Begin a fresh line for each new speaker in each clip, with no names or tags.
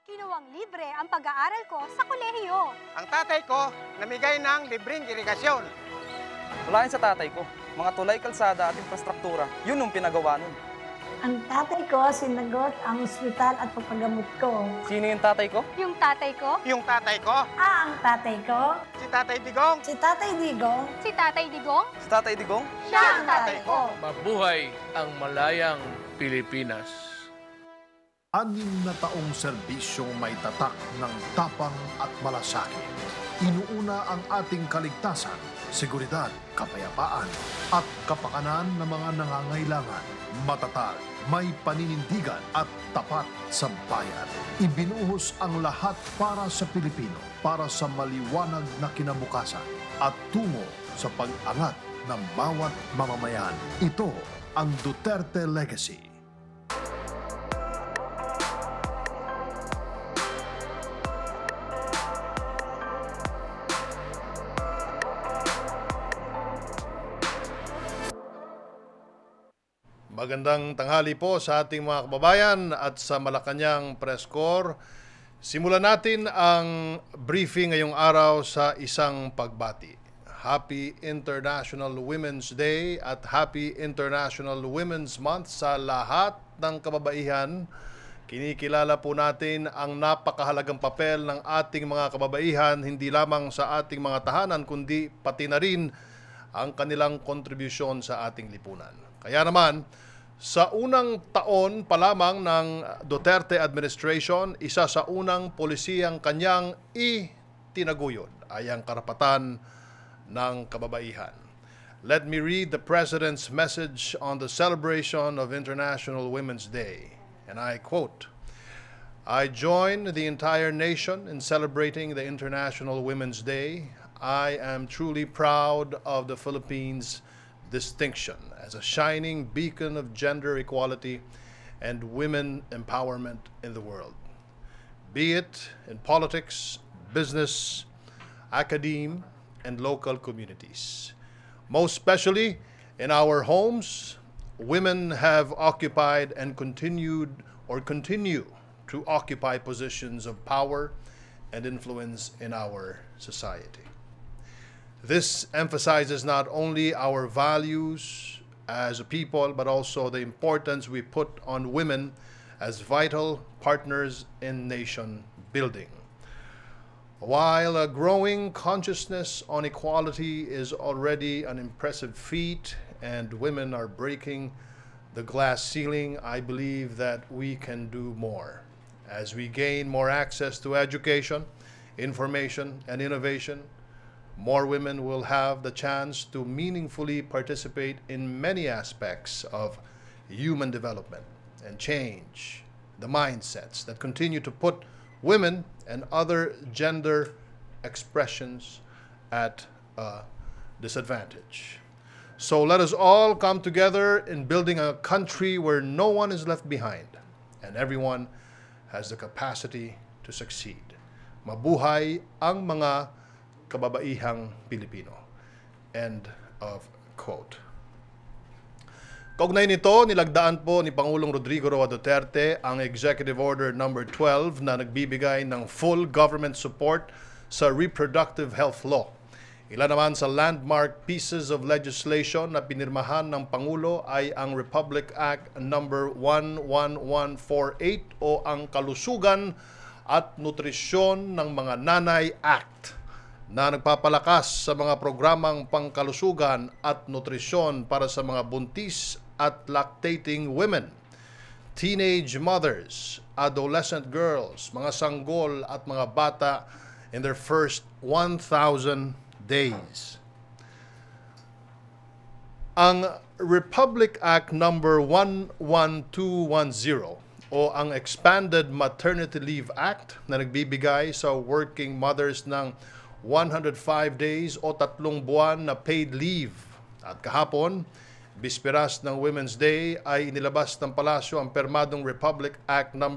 Kinuwang libre ang pag-aaral ko sa kolehiyo.
Ang tatay ko, namigay ng libreng irigasyon.
Wala yun sa tatay ko. Mga tulay, kalsada at infrastruktura, yun yung pinagawa nun.
Ang tatay ko sinagot ang ospital at pagpagamot ko.
Sino yung tatay ko?
Yung tatay ko,
Yung tatay ko,
Ang tatay ko,
si Tatay Digong.
si Tatay Digong,
si Tatay Digong,
Si Tatay Digong?
siya ang tatay ko.
Mabuhay ang malayang Pilipinas.
6 na taong serbisyong may tatak ng tapang at malasakit. Inuuna ang ating kaligtasan, seguridad, kapayapaan at kapakanan ng mga nangangailangan. Matatag, may paninindigan at tapat sa bayan. Ibinuhos ang lahat para sa Pilipino, para sa maliwanag na kinabukasan at tungo sa pag-angat ng bawat mamamayan. Ito ang Duterte Legacy. Magandang tanghali po sa ating mga kababayan at sa Malacanang Press Corps. Simulan natin ang briefing ngayong araw sa isang pagbati. Happy International Women's Day at Happy International Women's Month sa lahat ng kababaihan. Kinikilala po natin ang napakahalagang papel ng ating mga kababaihan, hindi lamang sa ating mga tahanan, kundi pati na rin ang kanilang kontribusyon sa ating lipunan. Kaya naman, sa unang taon pa lamang ng Duterte administration, isa sa unang polisiyang kanyang itinaguyod ay ang karapatan ng kababaihan. Let me read the President's message on the celebration of International Women's Day. And I quote, "I join the entire nation in celebrating the International Women's Day. I am truly proud of the Philippines' distinction as a shining beacon of gender equality and women empowerment in the world. Be it in politics, business, academe, and local communities. Most especially in our homes, women have occupied and continue to occupy positions of power and influence in our society. This emphasizes not only our values as a people, but also the importance we put on women as vital partners in nation building. While a growing consciousness on equality is already an impressive feat and women are breaking the glass ceiling, I believe that we can do more. As we gain more access to education, information, and innovation, more women will have the chance to meaningfully participate in many aspects of human development and change the mindsets that continue to put women and other gender expressions at a disadvantage. So let us all come together in building a country where no one is left behind and everyone has the capacity to succeed. Mabuhay ang mga kababaihang Pilipino. End of quote. Kaugnay nito, nilagdaan po ni Pangulong Rodrigo Roa Duterte ang Executive Order No. 12 na nagbibigay ng full government support sa reproductive health law. Ilan naman sa landmark pieces of legislation na pinirmahan ng Pangulo ay ang Republic Act No. 11148 o ang Kalusugan at Nutrisyon ng Mga Nanay Act, na nagpapalakas sa mga programang pangkalusugan at nutrisyon para sa mga buntis at lactating women, teenage mothers, adolescent girls, mga sanggol at mga bata in their first 1,000 days. Ang Republic Act No. 11210 o ang Expanded Maternity Leave Act na nagbibigay sa working mothers ng 105 days o 3 buwan na paid leave. At kahapon, bisperas ng Women's Day, ay inilabas ng palasyo ang permadong Republic Act No.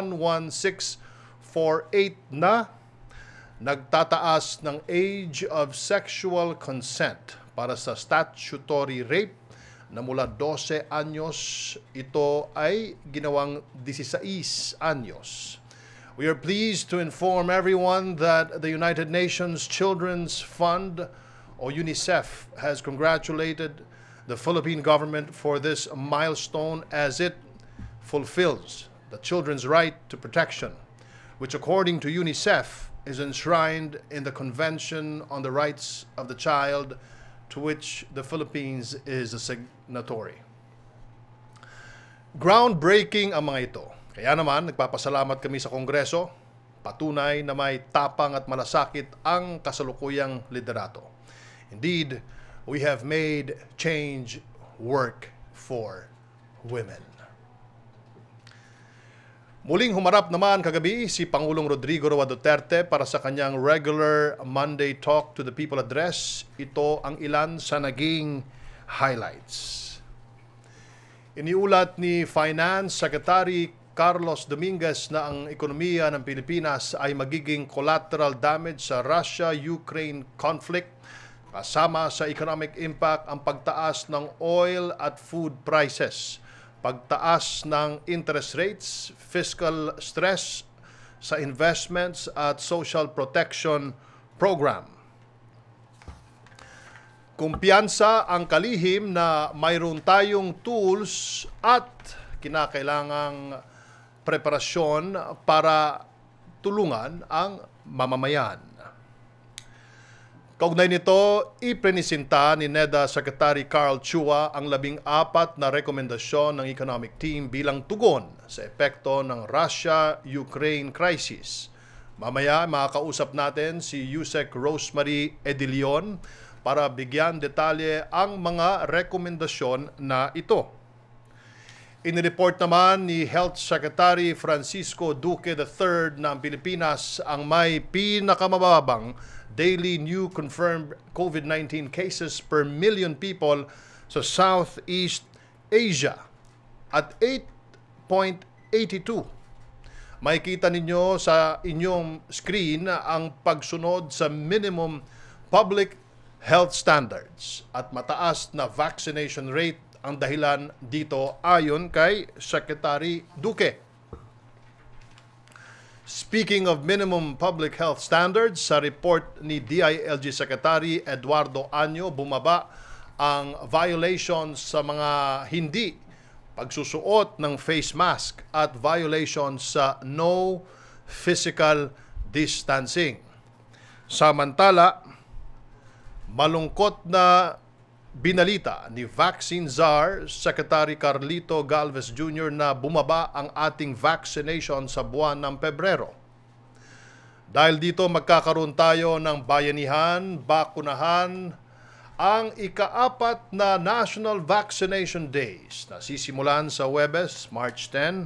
11648 na nagtataas ng age of sexual consent para sa statutory rape na mula 12 anyos, ito ay ginawang 16 anyos. We are pleased to inform everyone that the United Nations Children's Fund, or UNICEF, has congratulated the Philippine government for this milestone as it fulfills the children's right to protection, which according to UNICEF is enshrined in the Convention on the Rights of the Child, to which the Philippines is a signatory. Groundbreaking ang mga ito. Kaya naman, nagpapasalamat kami sa Kongreso, patunay na may tapang at malasakit ang kasalukuyang liderato. Indeed, we have made change work for women. Muling humarap naman kagabi si Pangulong Rodrigo Roa Duterte para sa kanyang regular Monday Talk to the People address. Ito ang ilan sa naging highlights. Iniulat ni Finance Secretary Carlos Dominguez na ang ekonomiya ng Pilipinas ay magiging collateral damage sa Russia-Ukraine conflict, kasama sa economic impact ang pagtaas ng oil at food prices, pagtaas ng interest rates, fiscal stress sa investments at social protection program. Kumpiyansa ang kalihim na mayroon tayong tools at kinakailangang preparasyon para tulungan ang mamamayan. Kaugnay nito, iprenisinta ni NEDA Secretary Carl Chua ang 14 na rekomendasyon ng economic team bilang tugon sa epekto ng Russia-Ukraine crisis. Mamaya makakausap natin si Yusek Rosemary Edilion para bigyan detalye ang mga rekomendasyon na ito. Inireport naman ni Health Secretary Francisco Duque III na ang Pilipinas ang may pinakamababang daily new confirmed COVID-19 cases per million people sa Southeast Asia at 8.82. Makikita ninyo sa inyong screen ang pagsunod sa minimum public health standards at mataas na vaccination rate ang dahilan dito ayon kay Secretary Duque. Speaking of minimum public health standards, sa report ni DILG Secretary Eduardo Año, bumaba ang violations sa mga hindi pagsusuot ng face mask at violations sa no physical distancing. Samantala, malungkot na binalita ni Vaccine Czar Secretary Carlito Galvez Jr. na bumaba ang ating vaccination sa buwan ng Pebrero. Dahil dito magkakaroon tayo ng bayanihan, bakunahan, ang ika-4 na National Vaccination Days na sisimulan sa Huwebes, March 10,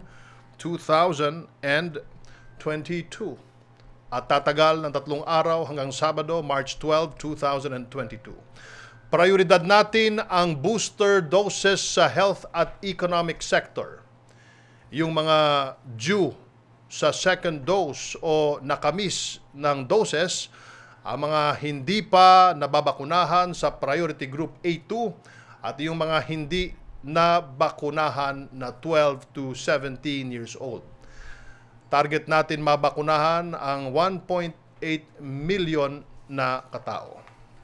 2022 at tatagal ng 3 araw hanggang Sabado, March 12, 2022. Prioridad natin ang booster doses sa health at economic sector. Yung mga due sa second dose o nakamiss ng doses, ang mga hindi pa nababakunahan sa priority group A2 at yung mga hindi nabakunahan na 12 to 17 years old. Target natin mabakunahan ang 1.8 million na katao.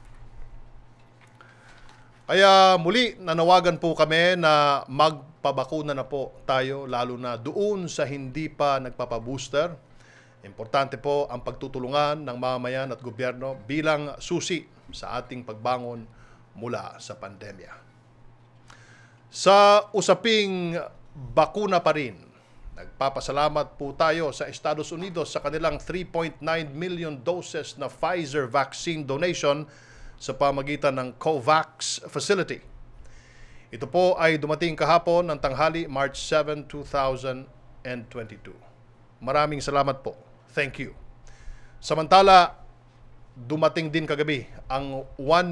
Kaya muli, nanawagan po kami na magpabakuna na po tayo, lalo na doon sa hindi pa nagpapabooster. Importante po ang pagtutulungan ng mamamayan at gobyerno bilang susi sa ating pagbangon mula sa pandemya. Sa usaping bakuna pa rin, nagpapasalamat po tayo sa Estados Unidos sa kanilang 3.9 million doses na Pfizer vaccine donation sa pamagitan ng COVAX facility. Ito po ay dumating kahapon ng tanghali, March 7, 2022. Maraming salamat po. Thank you. Samantala, dumating din kagabi ang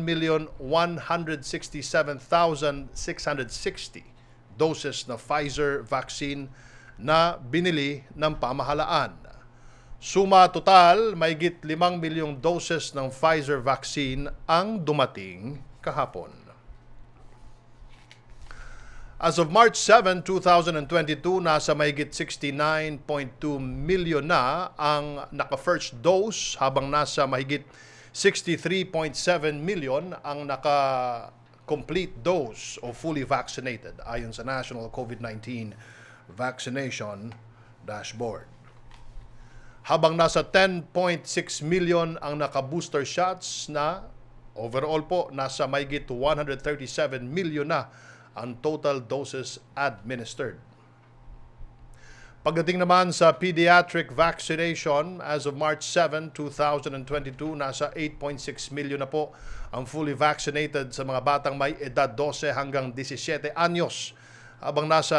1,167,660 doses na Pfizer vaccine na binili ng pamahalaan. Suma total, mahigit 5 milyong doses ng Pfizer vaccine ang dumating kahapon. As of March 7, 2022, nasa mahigit 69.2 million na ang naka-first dose habang nasa mahigit 63.7 million ang naka-complete dose o fully vaccinated ayon sa National COVID-19 Vaccination Dashboard. Habang nasa 10.6 million ang naka-booster shots na overall po nasa mahigit 137 million na ang total doses administered. Pagdating naman sa pediatric vaccination, as of March 7, 2022, nasa 8.6 million na po ang fully vaccinated sa mga batang may edad 12 hanggang 17 anyos, habang nasa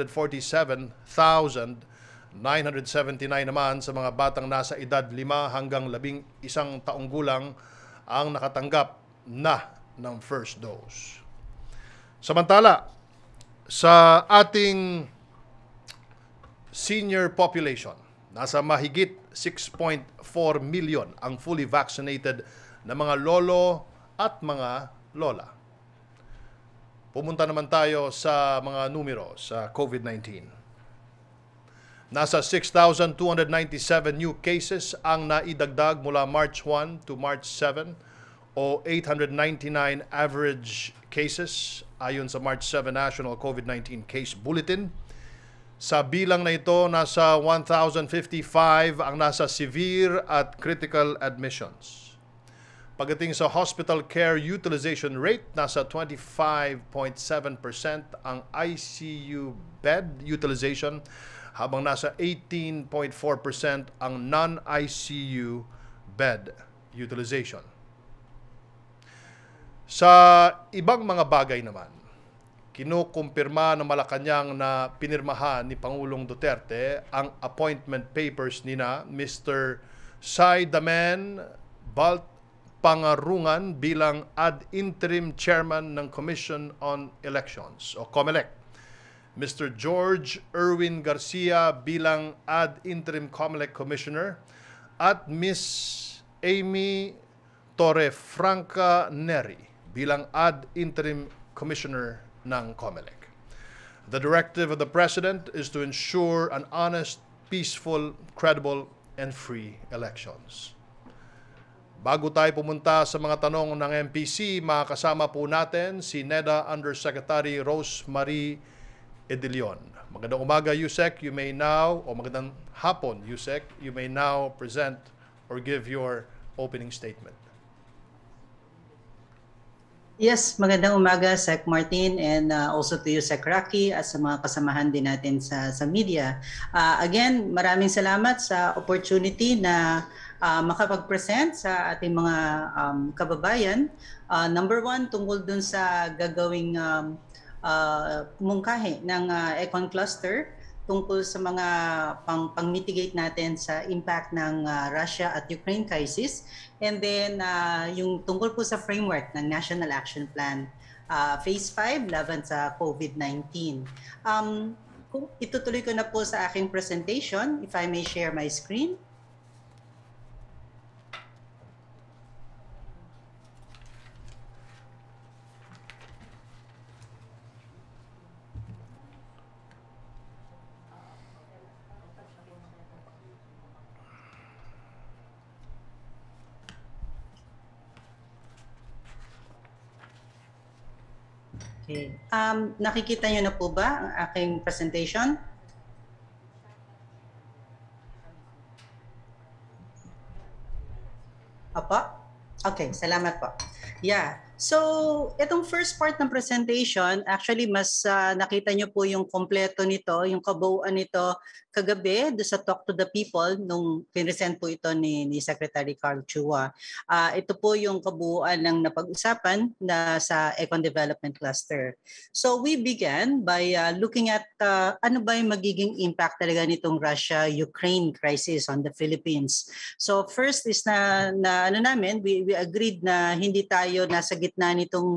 947,979 naman sa mga batang nasa edad 5 hanggang 11 taong gulang ang nakatanggap na ng first dose. Samantala, sa ating senior population, nasa mahigit 6.4 million ang fully vaccinated na mga lolo at mga lola. Pumunta naman tayo sa mga numero sa COVID-19. Nasa 6,297 new cases ang naidagdag mula March 1 to March 7 o 899 average cases ayon sa March 7 National COVID-19 Case Bulletin. Sa bilang na ito, nasa 1,055 ang nasa severe at critical admissions. Pagdating sa hospital care utilization rate, nasa 25.7% ang ICU bed utilization, habang nasa 18.4% ang non-ICU bed utilization. Sa ibang mga bagay naman, kinukumpirma ng Malacanang na pinirmahan ni Pangulong Duterte ang appointment papers nina Mr. Sai Damen Pangarungan bilang ad interim chairman ng Commission on Elections o COMELEC, Mr. George Erwin Garcia bilang ad interim COMELEC commissioner, at Miss Amy Torrefranca Neri bilang ad interim commissioner ng COMELEC. The directive of the President is to ensure an honest, peaceful, credible, and free elections. Bago tayo pumunta sa mga tanong ng MPC, makakasama po natin si NEDA Undersecretary Rosemary Edilion. Magandang umaga, Yusek. You may now, o magandang hapon, Yusek. You may now present or give your opening statement.
Yes, magandang umaga, Sec Martin, and also to you, Sec Rocky, at sa mga kasamahan din natin sa media. Again, maraming salamat sa opportunity na makapag-present sa ating mga kababayan. Number one, tungkol dun sa gagawing mungkahi ng Econ Cluster tungkol sa mga pang-mitigate natin sa impact ng Russia at Ukraine crisis. And then yung tungkol po sa framework ng National Action Plan, Phase 5, laban sa COVID-19. Kung itutuloy ko na po sa aking presentation, if I may share my screen. Okay. Nakikita niyo na po ba ang aking presentation? Opo? Okay, salamat po. Yeah. So, itong first part ng presentation, actually mas nakita niyo po yung kompleto nito, yung kabuuan nito kagabi do sa Talk to the People nung pinresent po ito ni Secretary Carl Chua. Ito po yung kabuuan ng napag-usapan na sa Econ Development Cluster. So, we began by looking at ano ba yung magiging impact talaga nitong Russia-Ukraine crisis on the Philippines. So, first is we agreed na hindi tayo nasa gitna nitong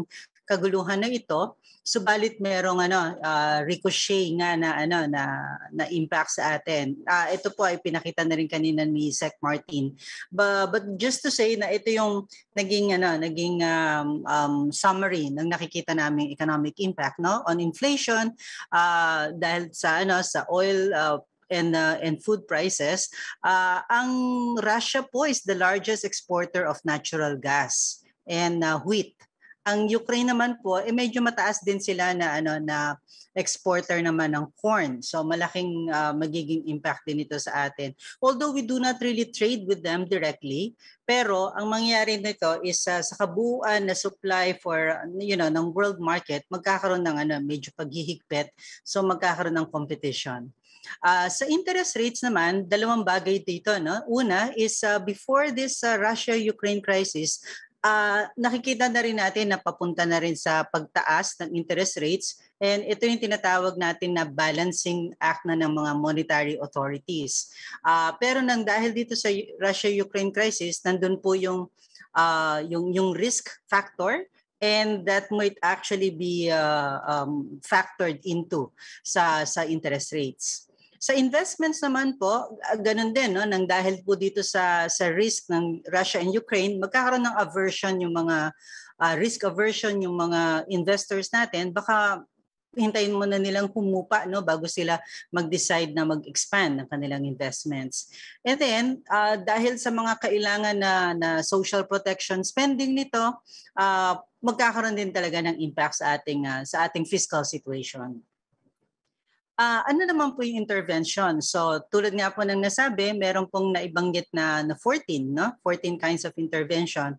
kaguluhan na ito. Subalit merong ricochet nga na impact sa atin. Ito po ay pinakita na rin kanina ni Sec Martin. But just to say na ito yung naging summary ng nakikita naming economic impact on inflation dahil sa oil and food prices. Ang Russia po is the largest exporter of natural gas and wheat. Ang Ukraine naman po, medyo mataas din sila na exporter naman ng corn. So malaking magiging impact din ito sa atin. Although we do not really trade with them directly, pero ang mangyayari nito is sa kabuuan na supply for ng world market, magkakaroon ng medyo paghihigpit. So magkakaroon ng competition. Sa interest rates naman, dalawang bagay dito. Una is before this Russia-Ukraine crisis, nakikita na rin natin na papunta na rin sa pagtaas ng interest rates, and ito yung tinatawag natin na balancing act na ng mga monetary authorities. Pero dahil dito sa Russia-Ukraine crisis, nandun po yung risk factor, and that might actually be factored into sa interest rates. Sa investments naman po, ganun din, nang dahil po dito sa risk ng Russia and Ukraine, magkakaroon ng aversion yung mga risk aversion yung mga investors natin. Baka hintayin mo na nilang humupa bago sila mag-decide na mag-expand ng kanilang investments. And then, dahil sa mga kailangan na social protection spending nito, magkakaroon din talaga ng impact sa ating fiscal situation. Ano naman po yung intervention? So tulad nga po ng nasabi, meron pong naibanggit na 14 kinds of intervention.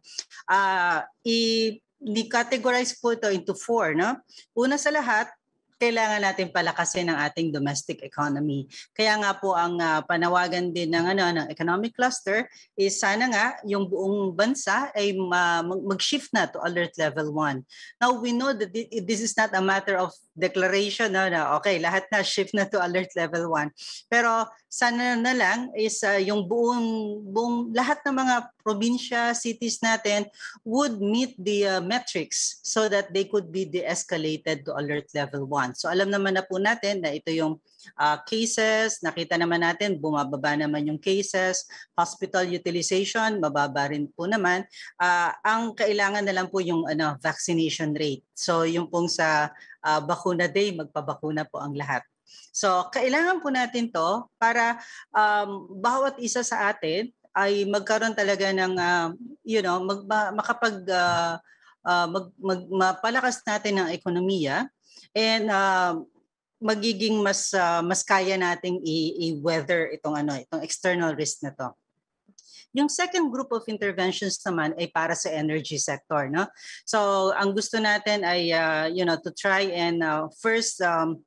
I-categorize po ito into 4. Una sa lahat, kailangan natin palakasin ang ating domestic economy. Kaya nga po ang panawagan din ng economic cluster is sana nga yung buong bansa ay mag-shift na to alert level 1. Now we know that this is not a matter of declaration na okay, lahat na shift na to alert level 1. Pero sana na lang is yung buong lahat ng mga probinsya, cities natin would meet the metrics so that they could be de-escalated to alert level 1. So alam naman na po natin na ito yung cases, nakita naman natin bumababa naman yung cases, hospital utilization, mababa rin po naman. Ang kailangan na lang po yung vaccination rate. So yung pong sa bakuna day, magpabakuna po ang lahat. So kailangan po natin to para bawat isa sa atin ay magkaroon talaga ng mapalakas natin ng ekonomiya, and magiging mas kaya nating i-weather itong external risk na to. Yung second group of interventions naman ay para sa energy sector, So ang gusto natin ay to try and first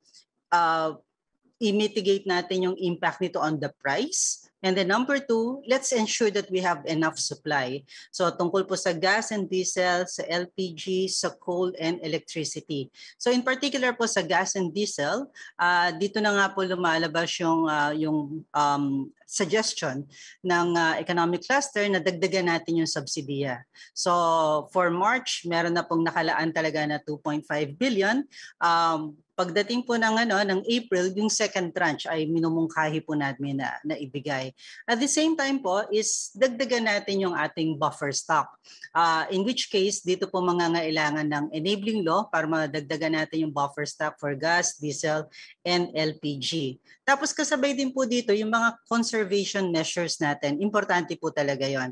i-mitigate natin yung impact nito on the price. And then number 2, let's ensure that we have enough supply. So tungkol po sa gas and diesel, sa LPG, sa coal and electricity. So in particular po sa gas and diesel, dito na nga po lumalabas yung suggestion ng economic cluster na dagdagan natin yung subsidiya. So for March, meron na pong nakalaan talaga na 2.5 billion. Pagdating po ng April, yung second tranche ay minumungkahi po namin na ibigay. At the same time po is dagdagan natin yung ating buffer stock. In which case, dito po mangangailangan ng enabling law para madagdagan natin yung buffer stock for gas, diesel, and LPG. Tapos kasabay din po dito yung mga conservation measures natin. Importante po talaga yon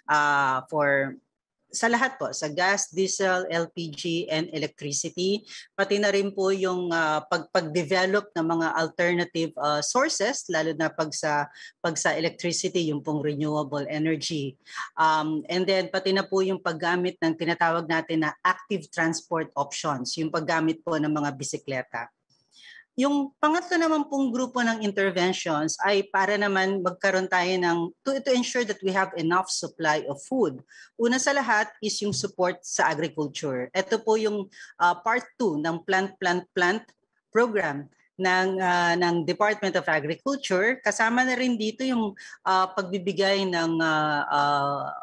sa lahat po, sa gas, diesel, LPG, and electricity. Pati na rin po yung pag-develop ng mga alternative sources, lalo na pag sa electricity, yung pong renewable energy. And then pati na po yung paggamit ng tinatawag natin na active transport options, yung paggamit po ng mga bisikleta. Yung pangatlo naman pong grupo ng interventions ay para naman magkaroon tayo to ensure that we have enough supply of food. Una sa lahat is yung support sa agriculture. Ito po yung part 2 ng plant program ng Department of Agriculture. Kasama na rin dito yung pagbibigay ng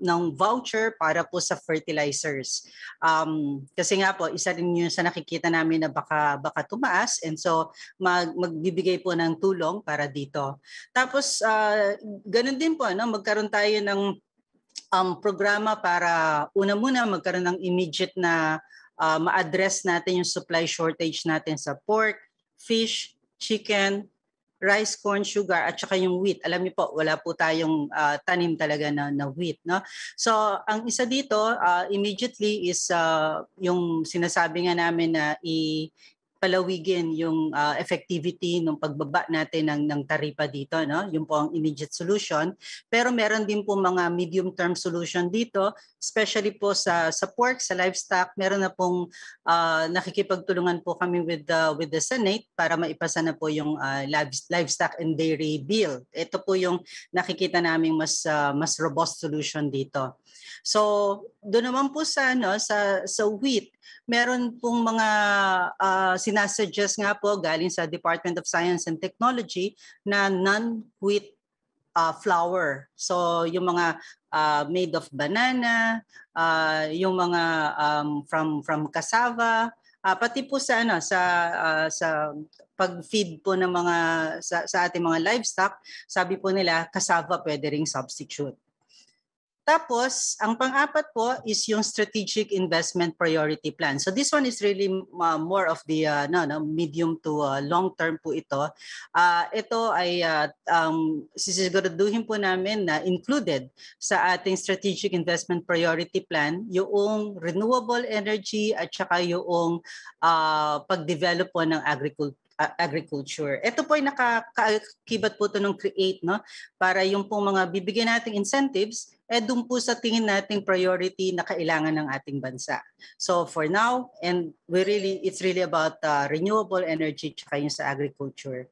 voucher para po sa fertilizers. Kasi nga po, isa rin yun sa nakikita namin na baka tumaas, and so magbibigay po ng tulong para dito. Tapos ganun din po, magkaroon tayo ng programa para una muna magkaroon ng immediate na ma-address natin yung supply shortage natin sa pork, fish, chicken, rice, corn, sugar, at saka yung wheat. Alam niyo po, wala po tayong tanim talaga na wheat. No? So, ang isa dito, immediately is yung sinasabi nga namin na palawigin yung effectivity ng pagbaba natin ng taripa dito, no? Yung po ang immediate solution. Pero meron din po mga medium-term solution dito, especially po sa pork, sa livestock. Meron na pong nakikipagtulungan po kami with the Senate para maipasa na po yung livestock and dairy bill. Ito po yung nakikita naming mas robust solution dito. So, doon naman po sa wheat, meron pong mga sinasuggest nga po galing sa Department of Science and Technology na non-wheat flour. So, yung mga made of banana, yung mga from cassava, pati po sa pag-feed po ng mga sa ating mga livestock, sabi po nila cassava pwede ring substitute. Tapos, ang pang-apat po is yung Strategic Investment Priority Plan. So this one is really more of the medium to long term po ito. Ito ay sisiguraduhin po namin na included sa ating Strategic Investment Priority Plan yung renewable energy at saka yung pag-develop po ng agriculture. Ito po ay nakakakibat po ito ng CREATE, no? Para yung pong mga bibigyan nating incentives, doon po sa tingin nating priority na kailangan ng ating bansa. So for now, and it's really about renewable energy tsaka yung sa agriculture.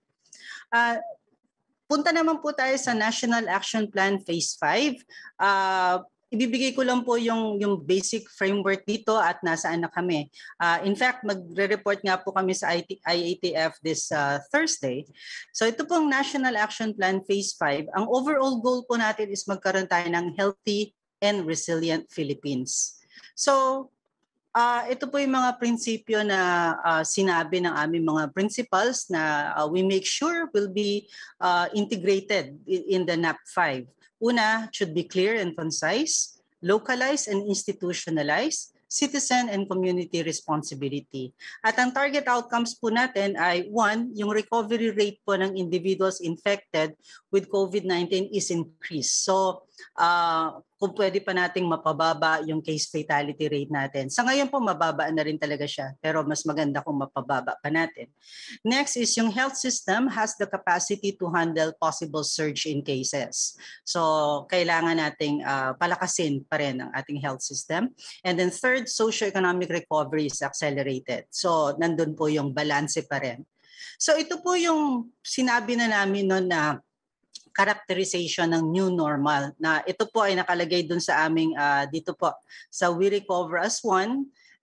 Punta naman po tayo sa National Action Plan Phase 5. Ibibigay ko lang po yung basic framework dito at nasaan na kami. In fact, magre-report nga po kami sa IATF this Thursday. So ito pong National Action Plan Phase 5. Ang overall goal po natin is magkaroon tayo ng healthy and resilient Philippines. So ito po yung mga prinsipyo na sinabi ng aming mga principals na we make sure will be integrated in the NAP 5. Una, should be clear and concise, localized and institutionalized, citizen and community responsibility. At ang target outcomes po natin ay 1, yung recovery rate po ng individuals infected with COVID-19 is increased. So, kung pwede pa nating mapababa yung case fatality rate natin. Sa ngayon po, mababa na rin talaga siya, pero mas maganda kung mapababa pa natin. Next is yung health system has the capacity to handle possible surge in cases. So, kailangan nating palakasin pa rin ang ating health system. And then third, socioeconomic recovery is accelerated. So, nandun po yung balanse pa rin. So, ito po yung sinabi na namin noon na characterization ng new normal, na ito po ay nakalagay dun sa aming dito po sa We Recover as One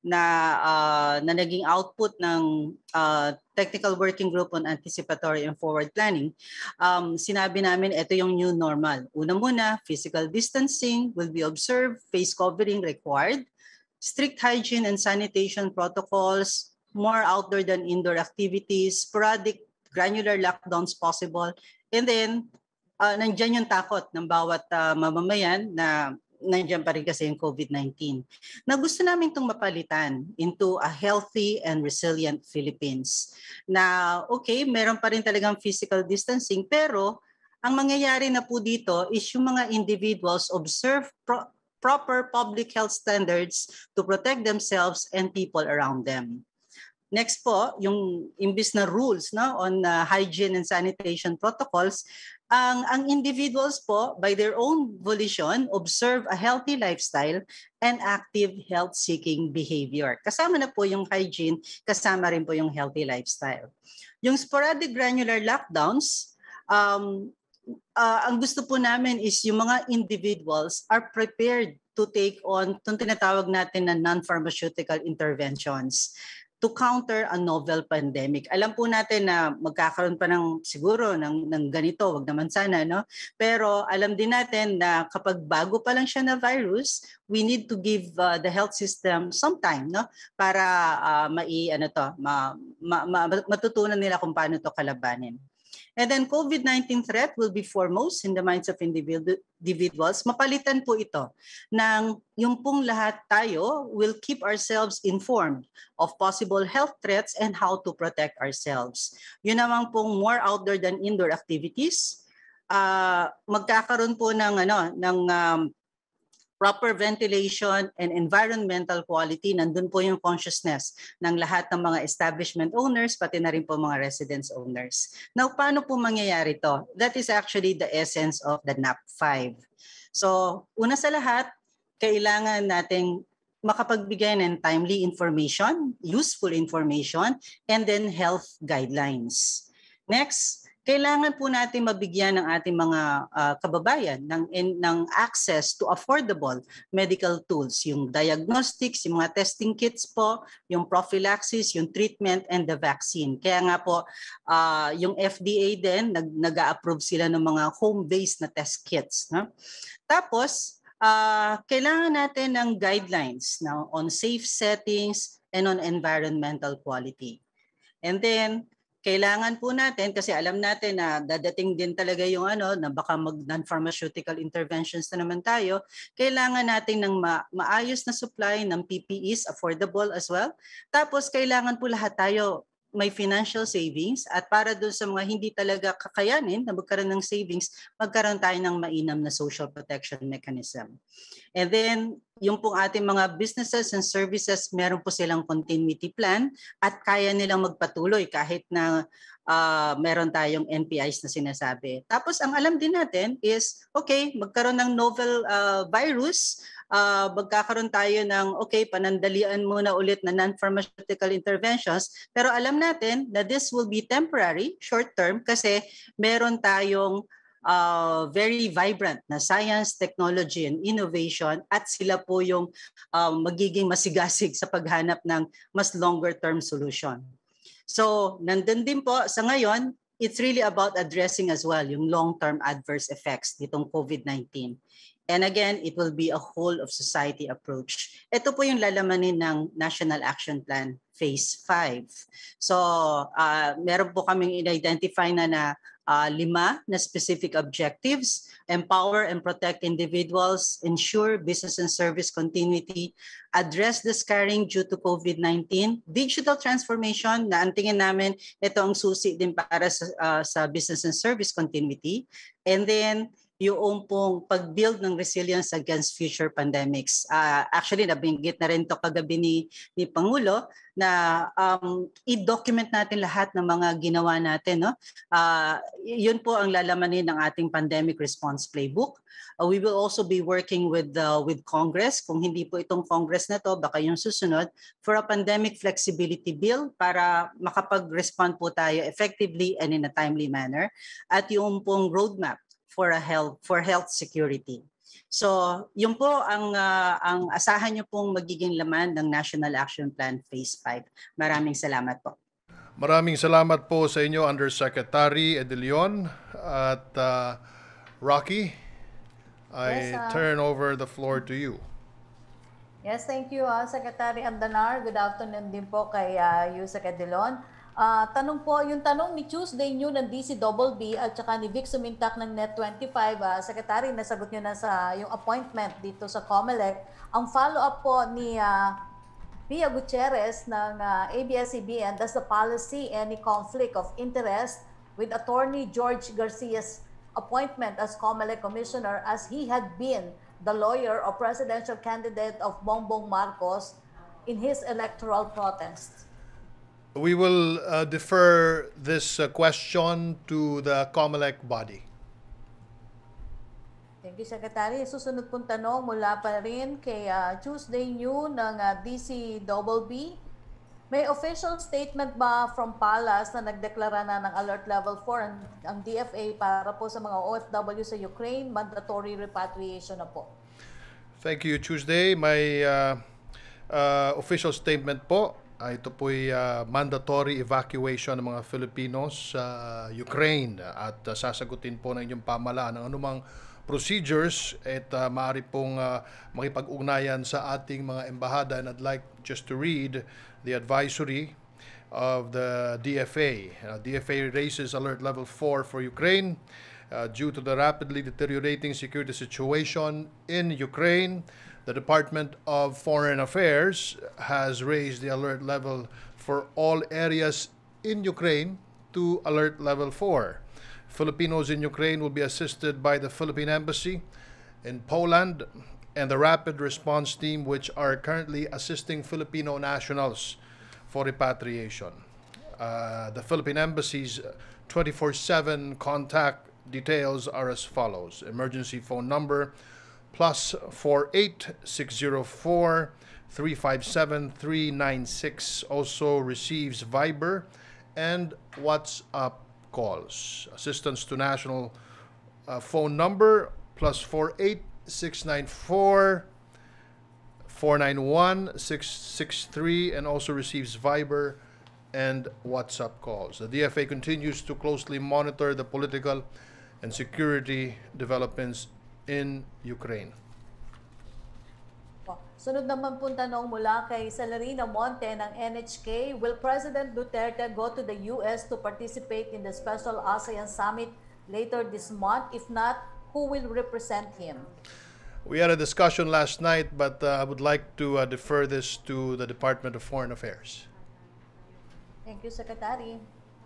na naging output ng Technical Working Group on Anticipatory and Forward Planning. Sinabi namin ito yung new normal. Una muna, physical distancing will be observed, face covering required, strict hygiene and sanitation protocols, more outdoor than indoor activities, sporadic granular lockdowns possible, and then nandiyan yung takot ng bawat mamamayan na nandiyan pa rin kasi yung COVID-19. Na gusto namin itong mapalitan into a healthy and resilient Philippines. Na okay, meron pa rin talagang physical distancing, pero ang mangyayari na po dito is yung mga individuals observe proper public health standards to protect themselves and people around them. Next po, yung imbis na rules on hygiene and sanitation protocols, ang individuals po, by their own volition, observe a healthy lifestyle and active health-seeking behavior. Kasama na po yung hygiene, kasama rin po yung healthy lifestyle. Yung sporadic granular lockdowns, ang gusto po namin is yung mga individuals are prepared to take on itong tinatawag natin na non-pharmaceutical interventions. to counter a novel pandemic. Alam po natin na magkakaroon pa ng siguro ng ganito, wag naman sana, no? Pero alam din natin na kapag bago pa lang siya na virus, we need to give the health system some time, no? Para matutunan nila kung paano to kalabanin. And then COVID-19 threat will be foremost in the minds of individuals. Mapalitan po ito ng yung pong lahat tayo will keep ourselves informed of possible health threats and how to protect ourselves. Yun naman pong more outdoor than indoor activities. Magkakaroon po ng proper ventilation and environmental quality. Nandun po yung consciousness ng lahat ng mga establishment owners, pati na rin po mga residence owners. Now, paano po mangyayari to? That is actually the essence of the NAP5. So, una sa lahat, kailangan nating makapagbigay ng timely information, useful information, and then health guidelines. Next, kailangan po natin mabigyan ng ating mga kababayan ng access to affordable medical tools, yung diagnostics, yung mga testing kits po, yung prophylaxis, yung treatment, and the vaccine. Kaya nga po, yung FDA din, nag-a-approve sila ng mga home-based na test kits. No? Tapos, kailangan natin ng guidelines on safe settings and on environmental quality. And then, kailangan po natin, kasi alam natin na dadating din talaga yung na baka non-pharmaceutical interventions na naman tayo, kailangan natin ng maayos na supply ng PPEs, affordable as well. Tapos kailangan po lahat tayo may financial savings, at para doon sa mga hindi talaga kakayanin na magkaroon ng savings, magkaroon tayo ng mainam na social protection mechanism. And then, yung pong ating mga businesses and services, meron po silang continuity plan at kaya nilang magpatuloy kahit na meron tayong NPIs na sinasabi. Tapos ang alam din natin is, okay, magkaroon ng novel virus, magkakaroon tayo ng, okay, panandalian muna ulit na non-pharmaceutical interventions, pero alam natin na this will be temporary, short-term, kasi meron tayong very vibrant na science, technology, and innovation, at sila po yung magiging masigasig sa paghanap ng mas longer-term solution. So, nandun din po sa ngayon, it's really about addressing as well yung long-term adverse effects nitong COVID-19. And again, it will be a whole of society approach. Ito po yung lalamanin ng National Action Plan Phase 5. So, meron po kaming in-identify na 5 na specific objectives: empower and protect individuals, ensure business and service continuity, address the scarring due to COVID-19, digital transformation, na ang tingin namin ito ang susi din para sa business and service continuity, and then yung pong pag-build ng resilience against future pandemics. Actually, nabinggit na rin ito kagabi ni Pangulo na i-document natin lahat ng mga ginawa natin. No? Yun po ang lalamanin ng ating pandemic response playbook. We will also be working with Congress. Kung hindi po itong Congress na to, baka yung susunod, for a pandemic flexibility bill para makapag-respond po tayo effectively and in a timely manner. At yung pong roadmap for health security. So, yun po ang asahan niyo pong magiging laman ng National Action Plan Phase 5. Maraming salamat po.
Maraming salamat po sa inyo, Undersecretary Edilion. At Rocky, I turn over the floor to you.
Yes, thank you, Secretary Andanar. Good afternoon din po kay Yusek Edilion. Tanong po, yung tanong ni Tuesday New ng DCBB at saka ni Vic Sumintak ng Net25, Secretary, nasagot nyo na sa yung appointment dito sa COMELEC. Ang follow-up po ni Pia Gutierrez ng ABS-CBN, does the policy any conflict of interest with Attorney George Garcia's appointment as COMELEC Commissioner, as he had been the lawyer or presidential candidate of Bongbong Marcos in his electoral protest?
We will defer this question to the COMELEC body.
Thank you, Secretary. Susunod pong tanong mula pa rin kay Tuesday New ng DCBB. May official statement ba from Palace na nagdeklara na ng Alert Level 4 ang DFA para po sa mga OFW sa Ukraine? Mandatory repatriation na po.
Thank you, Tuesday. May official statement po ito po'y mandatory evacuation ng mga Filipinos sa Ukraine at sasagutin po ng inyong pamahalaan ng anumang procedures at maaari pong makipag-ugnayan sa ating mga embahada. And I'd like just to read the advisory of the DFA. DFA raises alert level 4 for Ukraine due to the rapidly deteriorating security situation in Ukraine. The Department of Foreign Affairs has raised the alert level for all areas in Ukraine to alert level 4. Filipinos in Ukraine will be assisted by the Philippine Embassy in Poland and the Rapid Response Team, which are currently assisting Filipino nationals for repatriation. The Philippine Embassy's 24/7 contact details are as follows. Emergency phone number +48 604 357 396. Also receives Viber and WhatsApp calls. Assistance to national phone number +48 694 491 663 and also receives Viber and WhatsApp calls. The DFA continues to closely monitor the political and security developments in Ukraine.
Sunod naman po tanong mula kay Celerina Monte ng NHK. Will President Duterte go to the US to participate in the special ASEAN summit later this month? If not, who will represent him?
We had a discussion last night, but I would like to defer this to the Department of Foreign Affairs.
Thank you, Secretary.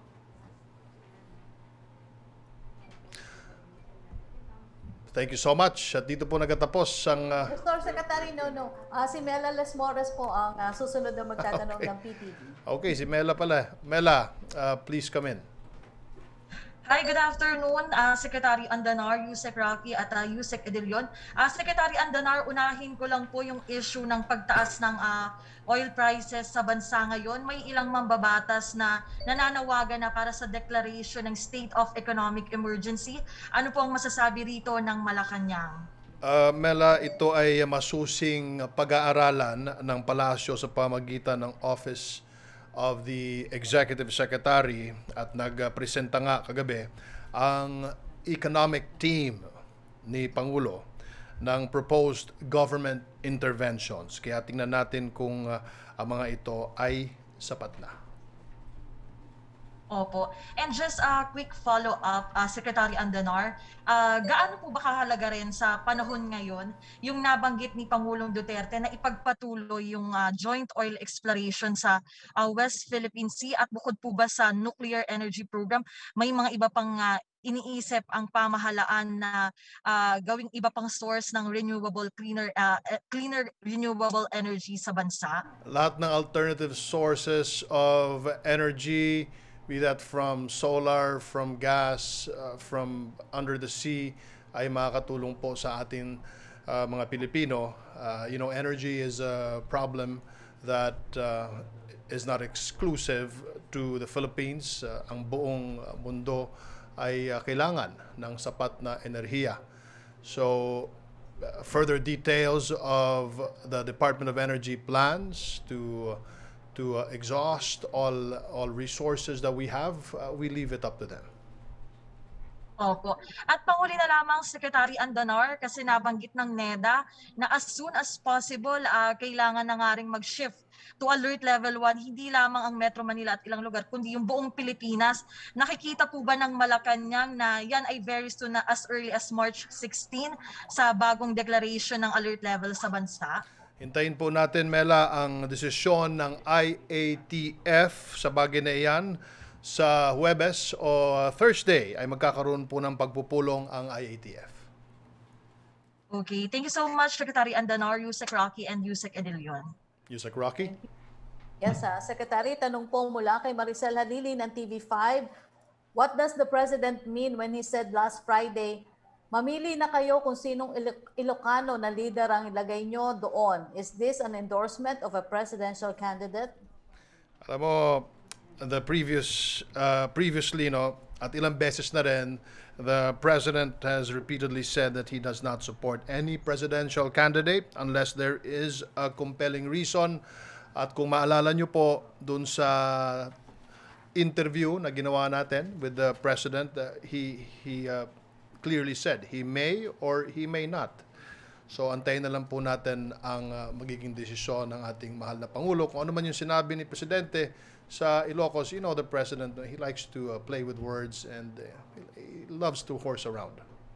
Thank you so much. At dito po nagatapos ang...
Mr. Secretary, no. Si Mela Lesmores po ang susunod na magtatanong ng PTV.
Okay, si Mela pala. Mela, please come in.
Hi, good afternoon, Secretary Andanar, Yusek Rocky at Yusek Edilion. Secretary Andanar, unahin ko lang po yung issue ng pagtaas ng oil prices sa bansa ngayon. May ilang mambabatas na nananawagan na para sa declaration ng State of Economic Emergency. Ano po ang masasabi rito ng Malacanang?
Mela, ito ay masusing pag-aaralan ng palasyo sa pamagitan ng Office of the Executive Secretary at nagpresenta nga kagabi ang economic team ni Pangulo ng proposed government interventions. Kaya tingnan natin kung ang mga ito ay sapat na.
Opo. And just a quick follow-up, Secretary Andanar, gaano po ba kahalaga rin sa panahon ngayon yung nabanggit ni Pangulong Duterte na ipagpatuloy yung joint oil exploration sa West Philippine Sea at bukod po ba sa nuclear energy program, may mga iba pang iniisip ang pamahalaan na gawing iba pang source ng cleaner renewable energy sa bansa?
Lahat ng alternative sources of energy, be that from solar, from gas, from under the sea, ay makakatulong po sa ating mga Pilipino. Energy is a problem that is not exclusive to the Philippines. Ang buong mundo ay kailangan ng sapat na enerhiya. So, further details of the Department of Energy plans to exhaust all resources that we have, we leave it up to them.
Opo. At panghuli na lamang, Secretary Andanar, kasi nabanggit ng NEDA na as soon as possible, kailangan na nga rin mag-shift to alert level 1, hindi lamang ang Metro Manila at ilang lugar, kundi yung buong Pilipinas. Nakikita po ba ng Malacanang na yan ay very soon na as early as March 16 sa bagong declaration ng alert level sa bansa?
Hintayin po natin, Mela, ang desisyon ng IATF sa bagay na iyan. Sa Huwebes o Thursday ay magkakaroon po ng pagpupulong ang IATF.
Okay. Thank you so much, Secretary Andanar, Yusek Rocky, and Yusek Edilion.
Yusek Rocky?
Yes, Secretary, tanong po mula kay Maricel Halili ng TV5. What does the President mean when he said last Friday, mamili na kayo kung sinong Ilocano na leader ang ilagay nyo doon? Is this an endorsement of a presidential candidate?
Alam mo, previously, at ilang beses na rin, the President has repeatedly said that he does not support any presidential candidate unless there is a compelling reason. At kung maalala nyo po dun sa interview na ginawa natin with the President, he clearly said he may or he may not. So antayin na lang po natin ang magiging desisyon ng ating mahal na Pangulo. Kung ano man yung sinabi ni Presidente sa Ilocos, you know the President, he likes to play with words and he loves to horse around.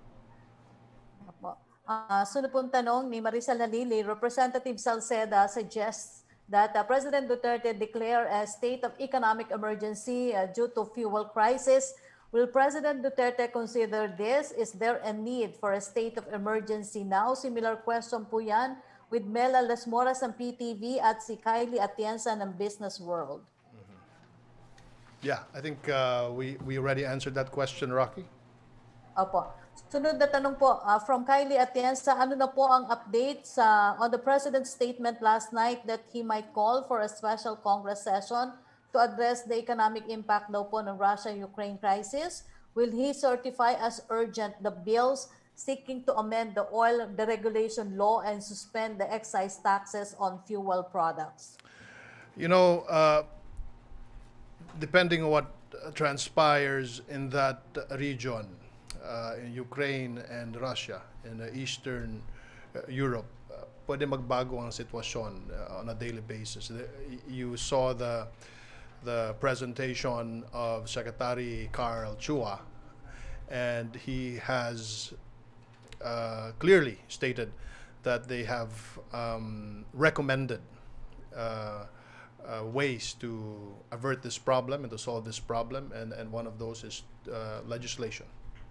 Sunod pong tanong ni Maricel Halili, Representative Salceda suggests that President Duterte declare a state of economic emergency due to fuel crisis. Will President Duterte consider this? Is there a need for a state of emergency now? Similar question po yan with Mela Las Moras ng PTV at si Kylie Atienza ng Business World.
Yeah, I think we already answered that question, Rocky.
Opo. Sunod na tanong po from Kylie Atienza, ano na po ang update on the President's statement last night that he might call for a special Congress session to address the economic impact daw po ng Russia-Ukraine crisis? Will he certify as urgent the bills seeking to amend the oil deregulation law and suspend the excise taxes on fuel products?
You know, depending on what transpires in that region, in Ukraine and Russia, in Eastern Europe, pwede magbago ang sitwasyon on a daily basis. You saw the presentation of Secretary Karl Chua, and he has clearly stated that they have recommended ways to avert this problem and to solve this problem, and one of those is legislation.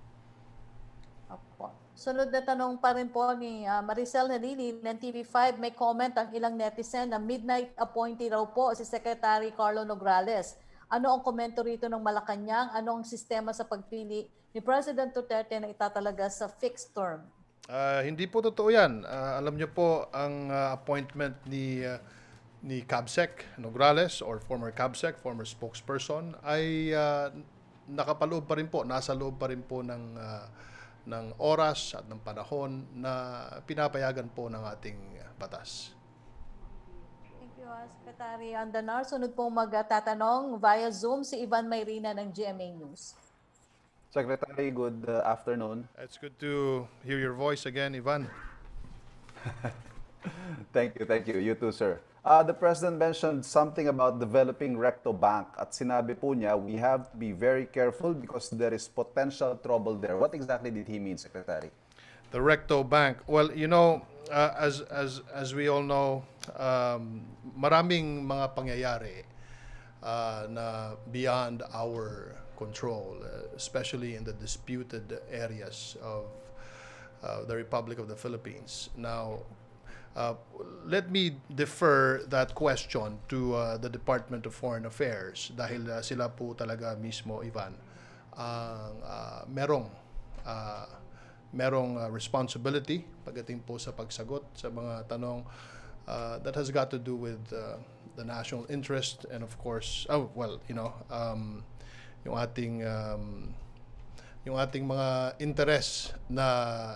Opo. Sunod na tanong pa rin po ni Maricel Halili ng TV5, may comment ang ilang netizen na midnight appointee raw po si Secretary Carlo Nograles. Ano ang komento rito ng Malacanang? Ano ang sistema sa pagpili ni President Duterte na itatalaga sa fixed term?
Hindi po totoo yan. Alam niyo po ang appointment ni Cabsec Nograles or former Cabsec, former spokesperson, ay nakapaloob pa rin po, nasa loob pa rin po ng oras at ng panahon na pinapayagan po ng ating batas.
Thank you, Secretary Andanar. Sunod pong magtatanong via Zoom si Ivan Mayrina ng GMA News.
Secretary, good afternoon.
It's good to hear your voice again, Ivan.
Thank you. You too, sir. The President mentioned something about developing Recto Bank at sinabi po niya, we have to be very careful because there is potential trouble there. What exactly did he mean, Secretary?
The Recto Bank. Well, you know, as we all know, maraming mga pangyayari na beyond our control, especially in the disputed areas of the Republic of the Philippines. Now, let me defer that question to the Department of Foreign Affairs dahil sila po talaga mismo, Ivan, merong responsibility pagdating po sa pagsagot sa mga tanong that has got to do with the national interest and of course, yung ating mga interes na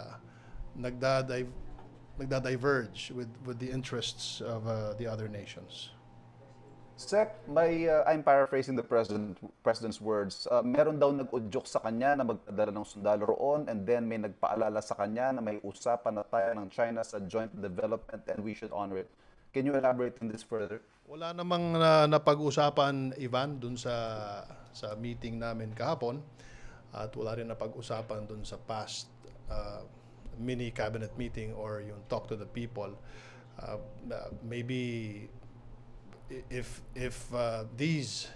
nagda-diverge with the interests of the other nations.
Sec, I'm paraphrasing the President's words. Meron daw nag-udyok sa kanya na magpadala ng sundalo roon and then may nagpaalala sa kanya na may usapan na tayo ng China sa joint development and we should honor it. Can you elaborate on this further?
Wala namang napag-usapan, Ivan, dun sa meeting namin kahapon at wala rin napag-usapan dun sa past mini cabinet meeting or yung talk to the people. Maybe if these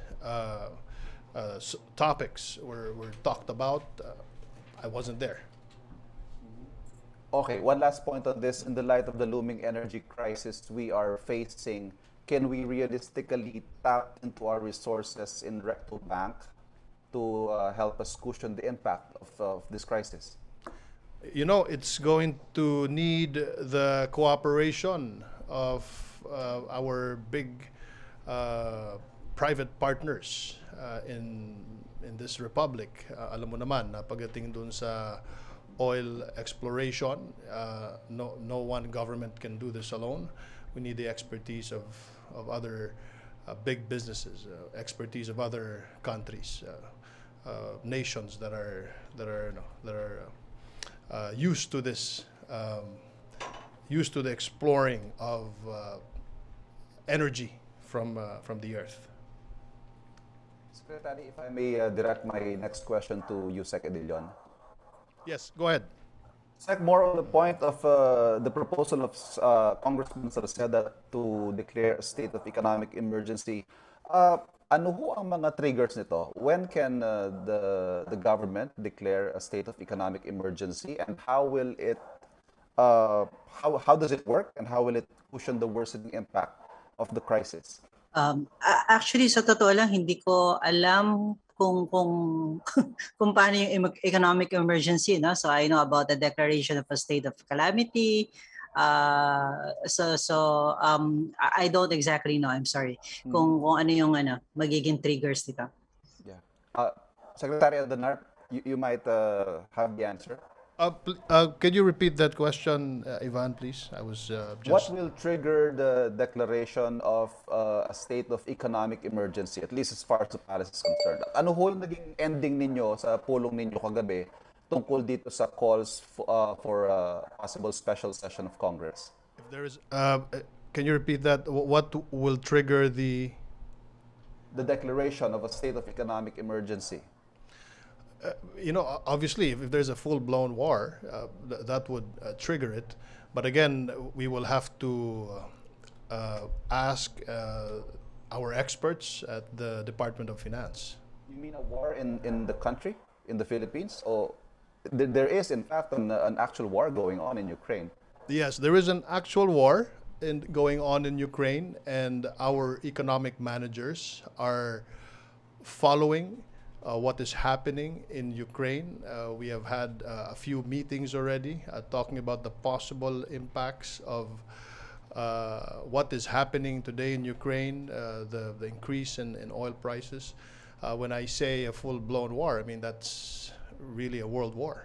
topics were talked about, I wasn't there.
Okay, one last point on this. In the light of the looming energy crisis we are facing, can we realistically tap into our resources in Recto Bank to help us cushion the impact of this crisis?
You know, it's going to need the cooperation of our big private partners in this republic. Alam mo naman na pagdating dun sa oil exploration, no one government can do this alone. We need the expertise of other big businesses, expertise of other countries, nations that are used to this, used to the exploring of energy from the earth.
Secretary, if I may direct my next question to Yusek Edilion.
Yes, go ahead.
Sec, more on the point of the proposal of Congressman Salceda to declare a state of economic emergency. Ano ho ang mga triggers nito? When can the government declare a state of economic emergency, and how will it how does it work, and how will it cushion the worsening impact of the crisis?
Actually, sa totoo lang, hindi ko alam kung paano yung economic emergency, no? So I know about the declaration of a state of calamity. I don't exactly know. I'm sorry. Kung ano yung magiging triggers dito.
Yeah. Secretary Aldanar, you might have the answer.
Can you repeat that question, Ivan, please? I was just...
What will trigger the declaration of a state of economic emergency, at least as far as the palace is concerned? Ano ho yung naging ending ninyo sa pulong ninyo kagabi tungkol dito sa calls for a possible special session of Congress?
If there is, can you repeat that? What will trigger the
declaration of a state of economic emergency?
Obviously, if there's a full-blown war, that would trigger it. But again, we will have to ask our experts at the Department of Finance.
You mean a war in the country, in the Philippines? Or there is, in fact, an actual war going on in Ukraine?
Yes, there is an actual war going on in Ukraine, and our economic managers are following what is happening in Ukraine. We have had a few meetings already talking about the possible impacts of what is happening today in Ukraine, the increase in oil prices. When I say a full-blown war, I mean that's really a world war.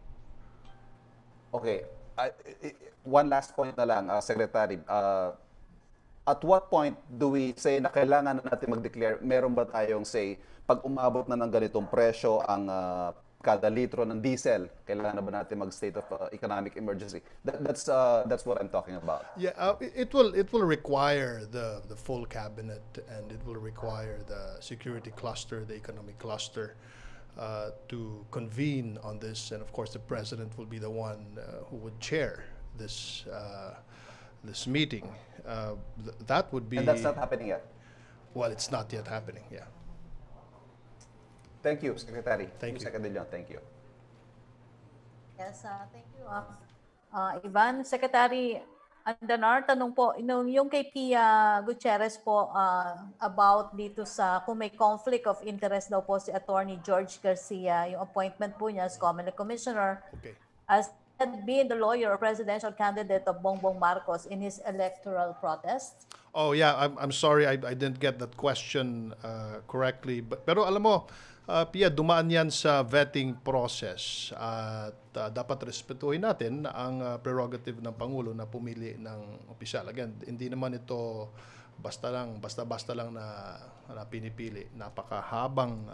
Okay. One last point na lang, Secretary. At what point do we say na kailangan na natin mag-declare, meron ba tayong say, pag umabot na ng ganitong presyo ang kada litro ng diesel, kailangan na ba natin mag-state of economic emergency? That's what I'm talking about.
Yeah, it will require the full cabinet, and it will require the security cluster, the economic cluster, to convene on this, and of course the president will be the one who would chair this meeting. That would be...
And that's not happening yet?
Well, it's not yet happening, yeah.
Thank you, Secretary.
Thank you.
Secretary Leon, thank you.
Yes, thank you. Ivan, Secretary Andanar, tanong po, yung kay Pia Gutierrez po about dito sa kung may conflict of interest daw po si Attorney George Garcia, yung appointment po niya as Comelec Commissioner,
Okay.
as being the lawyer or presidential candidate of Bongbong Marcos in his electoral protest?
Oh yeah, I'm sorry I didn't get that question correctly. Pero alam mo, Pia, dumaan yan sa vetting process at dapat respetuhin natin ang prerogative ng Pangulo na pumili ng opisyal. Again, hindi naman ito basta lang na pinipili. Napakahabang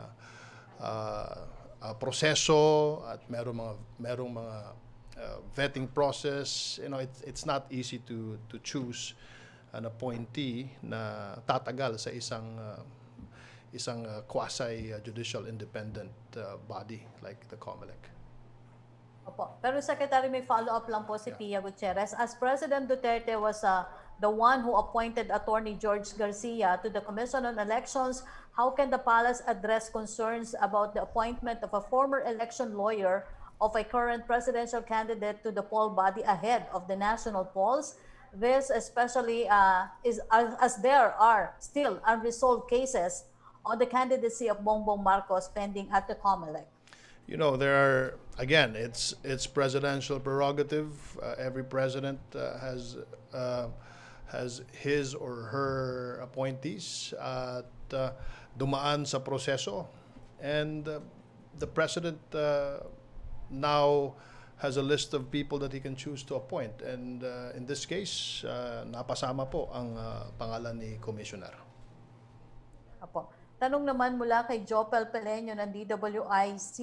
proseso at merong mga vetting process. It's not easy to choose an appointee na tatagal sa isang quasi-judicial independent body like the COMELEC.
Opo. Pero Secretary, may follow-up lang po si Pia Gutierrez. As President Duterte was the one who appointed Attorney George Garcia to the Commission on Elections, how can the palace address concerns about the appointment of a former election lawyer of a current presidential candidate to the poll body ahead of the national polls? This especially as there are still unresolved cases on the candidacy of Bongbong Marcos pending at the COMELEC.
There are, again, it's presidential prerogative. Every president has his or her appointees at dumaan sa proseso, and the president now has a list of people that he can choose to appoint. And in this case, napasama po ang pangalan ni Commissioner.
Apo. Tanong naman mula kay Jopel Peleño ng DWIC.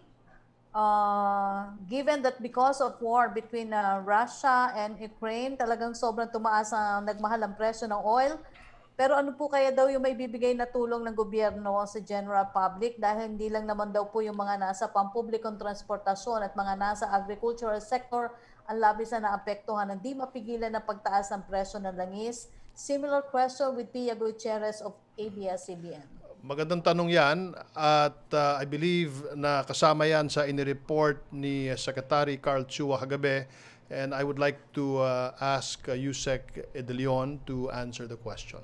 Given that because of war between Russia and Ukraine, talagang sobrang tumaas ang nagmahal ang presyo ng oil. Pero ano po kaya daw yung may bibigay na tulong ng gobyerno sa general public dahil hindi lang naman daw po yung mga nasa pampublikong transportasyon at mga nasa agricultural sector ang labis na naapektuhan ng di mapigilan na pagtaas ng presyo ng langis. Similar question with Pia Gutierrez of ABS-CBN.
Magandang tanong yan at I believe na kasama yan sa inireport ni Secretary Carl Chua kagabi, and I would like to ask Yusek De Leon to answer the question.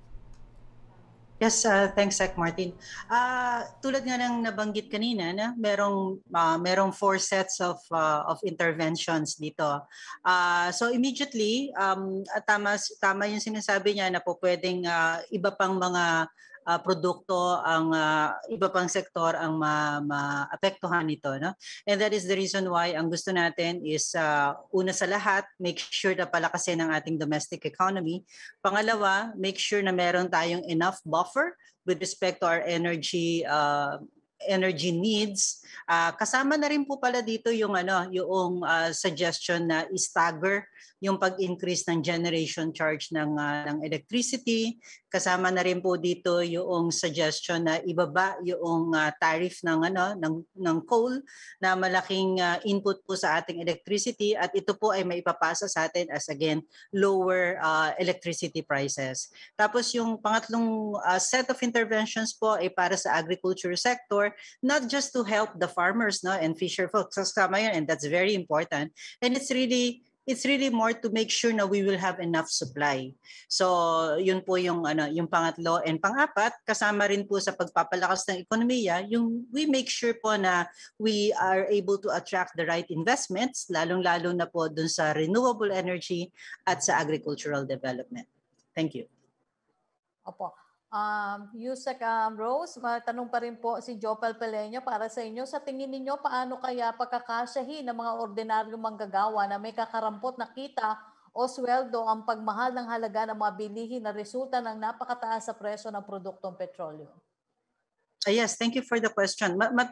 Yes, thanks, Sec Martin. Tulad nga ng nabanggit kanina, na merong 4 sets of interventions dito. So immediately, tama yung sinasabi niya na po pwedeng iba pang mga produkto ang iba pang sektor ang maapektuhan nito, no? And that is the reason why ang gusto natin is una sa lahat, make sure na palakasin ang ating domestic economy. Pangalawa, make sure na meron tayong enough buffer with respect to our energy needs. Kasama na rin po pala dito yung suggestion na i-stagger yung pag-increase ng generation charge ng electricity. Kasama na rin po dito yung suggestion na ibaba yung tariff ng coal na malaking input po sa ating electricity, at ito po ay maipapasa sa atin as again lower electricity prices. Tapos yung pangatlong set of interventions po ay para sa agriculture sector, not just to help the farmers, no, and fisher folks, kasama yun, and that's very important. And it's really more to make sure na we will have enough supply. So yun po yung pangatlo, and pang-apat, kasama rin po sa pagpapalakas ng ekonomiya, yung we make sure po na we are able to attract the right investments, lalong-lalo na po dun sa renewable energy at sa agricultural development. Thank you.
Opo. Yusek Rose, tanong pa rin po si Jopel Peleño para sa inyo. Sa tingin ninyo, paano kaya pagkakasyahin ng mga ordinaryong manggagawa na may kakarampot na kita o sweldo ang pagmahal ng halaga ng mga bilihin na resulta ng napakataas sa presyo ng produktong petrolyo?
Yes, thank you for the question.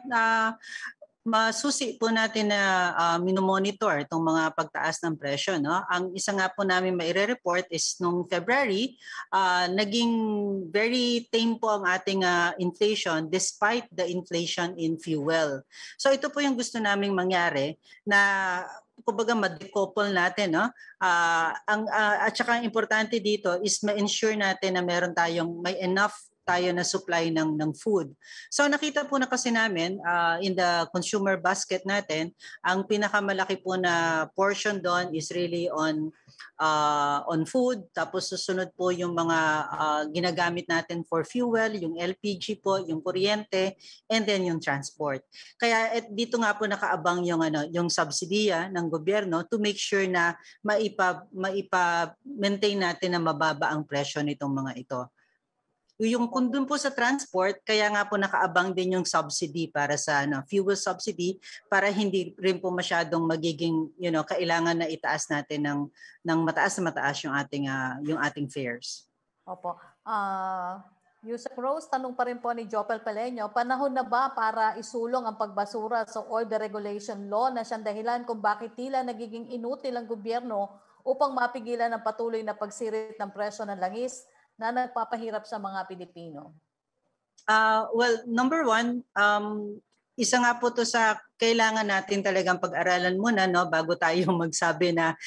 Masusi po natin na minomonitor itong mga pagtaas ng presyo, no? Ang isa nga po namin maire-report is nung February, naging very tame po ang ating inflation despite the inflation in fuel. So ito po yung gusto naming mangyari, na kumbaga ma-decouple natin, no? At saka ang importante dito is ma-ensure natin na may enough tayo na supply ng food. So nakita po na kasi namin in the consumer basket natin, ang pinakamalaki po na portion doon is really on food. Tapos susunod po yung mga ginagamit natin for fuel, yung LPG po, yung kuryente, and then yung transport. Kaya dito nga po nakaabang yung subsidiya ng gobyerno to make sure na maipa-maintain natin na mababa ang presyo nitong mga ito. Yung kung dun po sa transport, kaya nga po nakaabang din yung subsidy para sa fuel subsidy, para hindi rin po masyadong magiging kailangan na itaas natin ng mataas na mataas yung ating fares.
Opo. Yusek Rose, tanong pa rin po ni Jopel Peleño, panahon na ba para isulong ang pagbasura sa oil deregulation law na siyang dahilan kung bakit tila nagiging inutil ang gobyerno upang mapigilan ang patuloy na pagsirit ng presyo ng langis na nagpapahirap sa mga Pilipino?
Well, number one, isa nga po to sa kailangan natin talagang pag-aralan muna, no, bago tayo magsabi na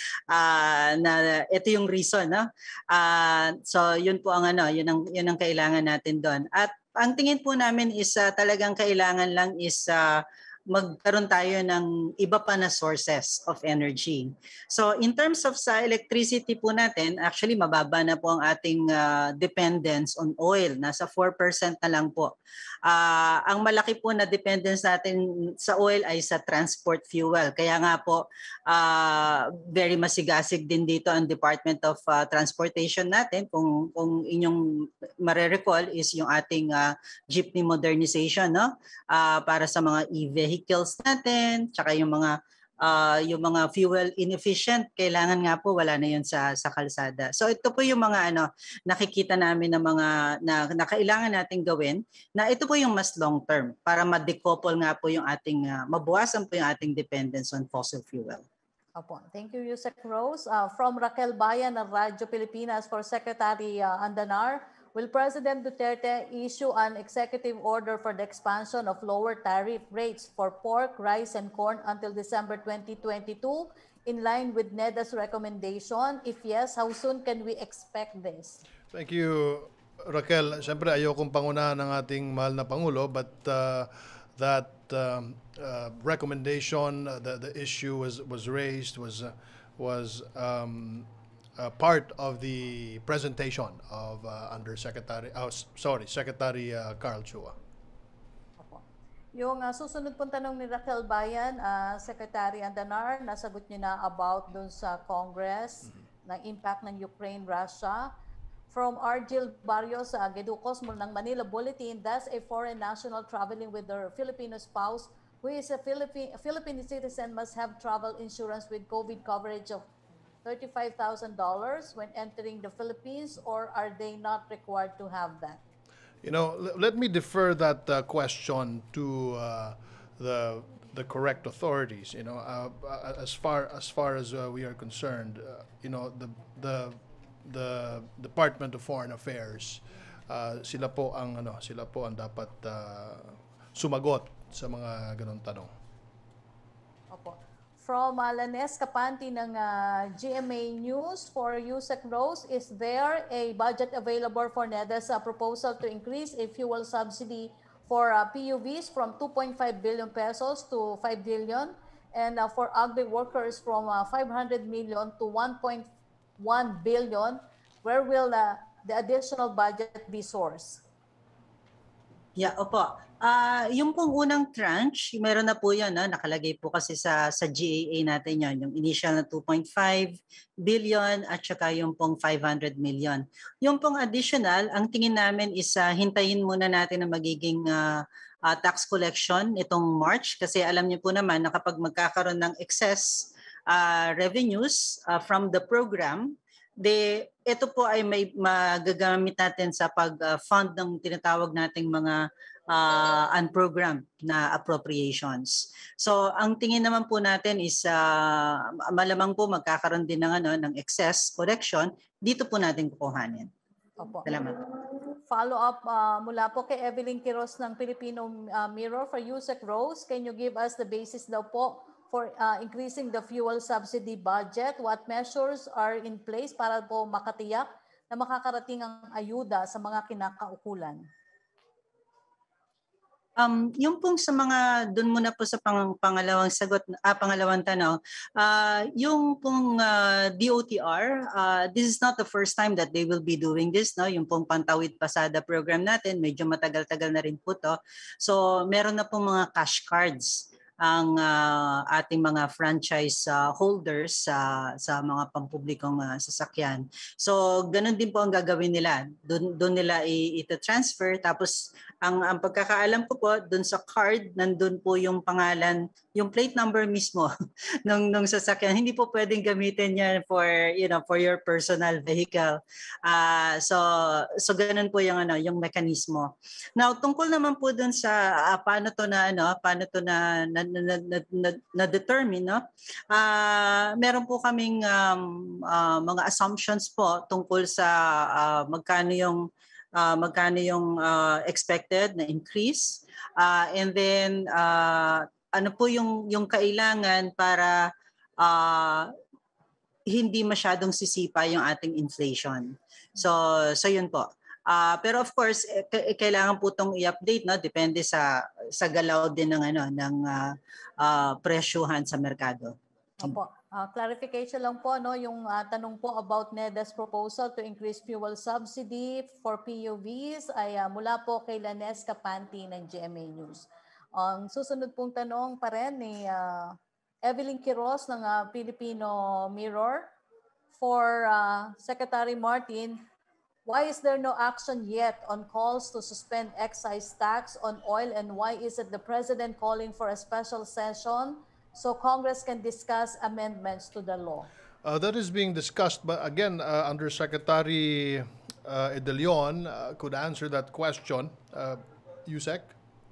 ito yung reason, no. So yun po ang yun ang kailangan natin doon. At ang tingin po namin is talagang kailangan lang is magkaroon tayo ng iba pa na sources of energy. So in terms of sa electricity po natin, actually mababa na po ang ating dependence on oil. Nasa 4% na lang po. Ang malaki po na dependence natin sa oil ay sa transport fuel. Kaya nga po very masigasig din dito ang Department of Transportation natin. Kung inyong mare-recall is yung ating jeepney modernization, no? Para sa mga e-vehicles natin, tsaka yung mga yung mga fuel inefficient, kailangan nga po wala na yun sa kalsada. So ito po yung mga nakikita namin na mga na kailangan nating gawin, na ito po yung mas long term para ma-decouple nga po yung ating mabawasan po yung ating dependence on fossil fuel.
Opo. Thank you, Yusek Rose. From Raquel Bayan ng Radyo Pilipinas for Secretary Andanar, will President Duterte issue an executive order for the expansion of lower tariff rates for pork, rice, and corn until December 2022 in line with NEDA's recommendation? If yes, how soon can we expect this?
Thank you, Raquel. Siyempre, ayokong pangunahan ng ating mahal na Pangulo, but that recommendation, the issue was raised, was part of the presentation of Secretary Carl Chua.
Yung susunod pong tanong ni Raquel Bayan, Secretary Andanar, nasagot niyo na about dun sa Congress, ng impact ng Ukraine-Russia. From Argil Barrios Geducos ng Manila Bulletin, does a foreign national traveling with their Filipino spouse who is a Philippine citizen must have travel insurance with COVID coverage of $35,000 when entering the Philippines, or are they not required to have that?
You know, let me defer that question to the correct authorities. You know, as far as we are concerned, you know, the Department of Foreign Affairs, sila po ang dapat sumagot sa mga ganong tanong.
Opo. From Lanes Kapanti ng GMA News for Yusek Rose, is there a budget available for NEDA's proposal to increase a fuel subsidy for PUVs from 2.5 billion pesos to 5 billion, and for agri workers from 500 million to 1.1 billion? Where will the additional budget be sourced?
Yeah, opo. Yung pong unang tranche, meron na po yan, nakalagay po kasi sa GAA natin yan, yung initial na 2.5 billion at saka yung pong 500 million. Yung pong additional, ang tingin namin is hintayin muna natin na magiging tax collection itong March, kasi alam niyo po naman na kapag magkakaroon ng excess revenues from the program, ito po ay may magagamit natin sa pag-fund ng tinatawag nating mga unprogrammed na appropriations. So ang tingin naman po natin is malamang po magkakaroon din ng excess collection, dito po natin kukuhanin.
Opo.
Salamat.
Follow-up mula po kay Evelyn Quiros ng Filipino Mirror for Yusek Rose. Can you give us the basis daw po for increasing the fuel subsidy budget? What measures are in place para po makatiyak na makakarating ang ayuda sa mga kinakaukulan?
Yung pong sa mga, dun muna po sa pangalawang sagot, pangalawang tanong, yung pong DOTR, this is not the first time that they will be doing this, no? Yung pong Pantawid Pasada program natin, medyo matagal-tagal na rin po to. So meron na pong mga cash cards ang ating mga franchise holders sa mga pampublikong sasakyan. So ganun din po ang gagawin nila. Doon nila i-transfer, tapos ang pagkakaalam ko po, doon sa card nandun po yung pangalan, yung plate number mismo nung sasakyan. Hindi po pwedeng gamitin yan for your personal vehicle. So ganun po yung mekanismo. Now tungkol naman po doon sa paano to na determine, no? Meron po kaming mga assumptions po tungkol sa magkano yung expected na increase, and then ano po yung kailangan para hindi masyadong sisipa yung ating inflation. So yun po. Pero of course, kailangan po itong i-update, no? Depende sa galaw din ng presyuhan sa merkado.
Opo. Clarification lang po, no, yung tanong po about NEDA's proposal to increase fuel subsidy for PUVs ay mula po kay Lanes Kapanti ng GMA News. Ang susunod pong tanong pa rin ni Evelyn Quiros ng Filipino Mirror for Secretary Martin. Why is there no action yet on calls to suspend excise tax on oil, and why is it the President calling for a special session so Congress can discuss amendments to the law?
That is being discussed, but again, Undersecretary De Leon could answer that question. Yusek?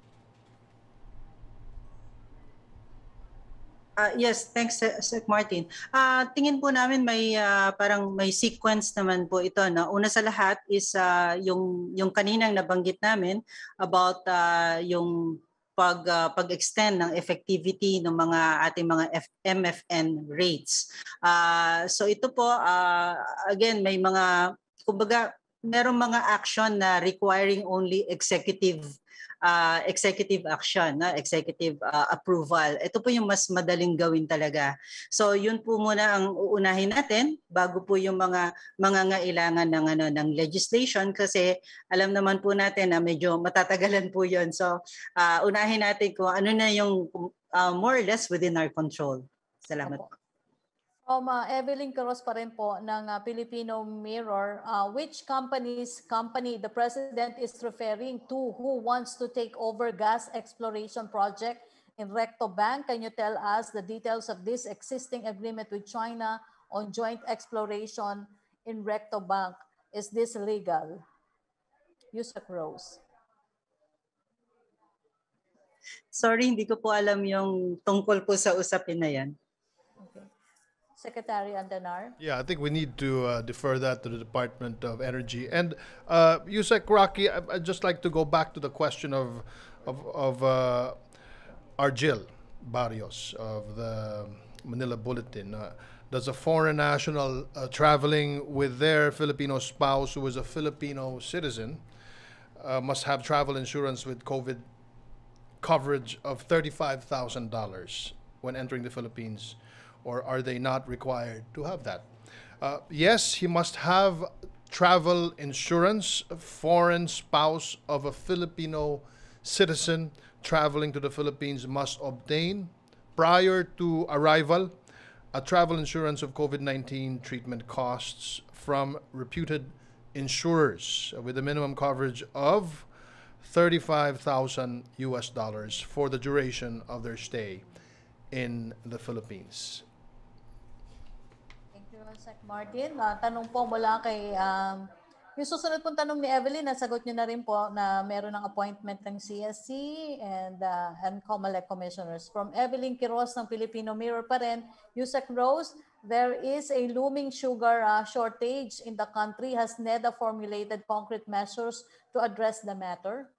Yes, thanks, Sec Martin. Tingin po namin may parang may sequence naman po ito. No? Una sa lahat is yung kaninang nabanggit namin about yung pag-extend ng effectivity ng mga ating mga MFN rates. So ito po, again, may mga, kumbaga, merong mga action na requiring only executive action, executive approval. Ito po yung mas madaling gawin talaga. So yun po muna ang uunahin natin bago po yung mga ngailangan ng legislation, kasi alam naman po natin na medyo matatagalan po yun. So unahin natin kung ano na yung more or less within our control. Salamat po.
Evelyn Quiroz pa rin po ng Filipino Mirror. Which company the President is referring to who wants to take over gas exploration project in Recto Bank? Can you tell us the details of this existing agreement with China on joint exploration in Recto Bank? Is this legal? Yusek Rose.
Sorry, hindi ko po alam yung tungkol po sa usapin na yan.
Secretary Andanar?
Yeah, I think we need to defer that to the Department of Energy. And Yusek Rocky, I'd just like to go back to the question of Argil Barrios of the Manila Bulletin. Does a foreign national traveling with their Filipino spouse who is a Filipino citizen must have travel insurance with COVID coverage of $35,000 when entering the Philippines? Or are they not required to have that? Yes, he must have travel insurance. A foreign spouse of a Filipino citizen traveling to the Philippines must obtain, prior to arrival, a travel insurance of COVID-19 treatment costs from reputed insurers with a minimum coverage of $35,000 for the duration of their stay in the Philippines.
Sec Martin, tanong po mula kay, yung susunod pong tanong ni Evelyn, nasagot niyo na rin po na meron ng appointment ng CSC and COMELEC commissioners. From Evelyn Quiroz ng Filipino Mirror pa rin, Yusek Rose, there is a looming sugar shortage in the country. Has NEDA formulated concrete measures to address the matter?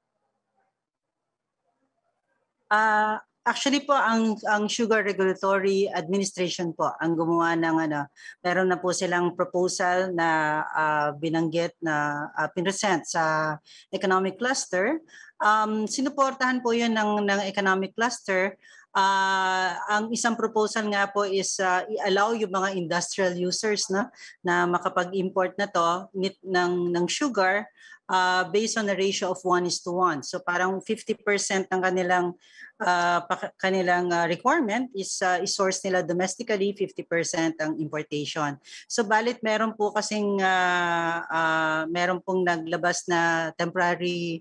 Actually po, ang Sugar Regulatory Administration po ang gumawa ng meron na po silang proposal na binanggit na pinresent sa economic cluster. Sinuportahan po yun ng economic cluster. Ang isang proposal nga po is i-allow yung mga industrial users na makapag-import na to ng sugar based on a ratio of 1:1. So parang 50% ng kanilang requirement is source nila domestically, 50% ang importation. So balit meron po kasing meron pong naglabas na temporary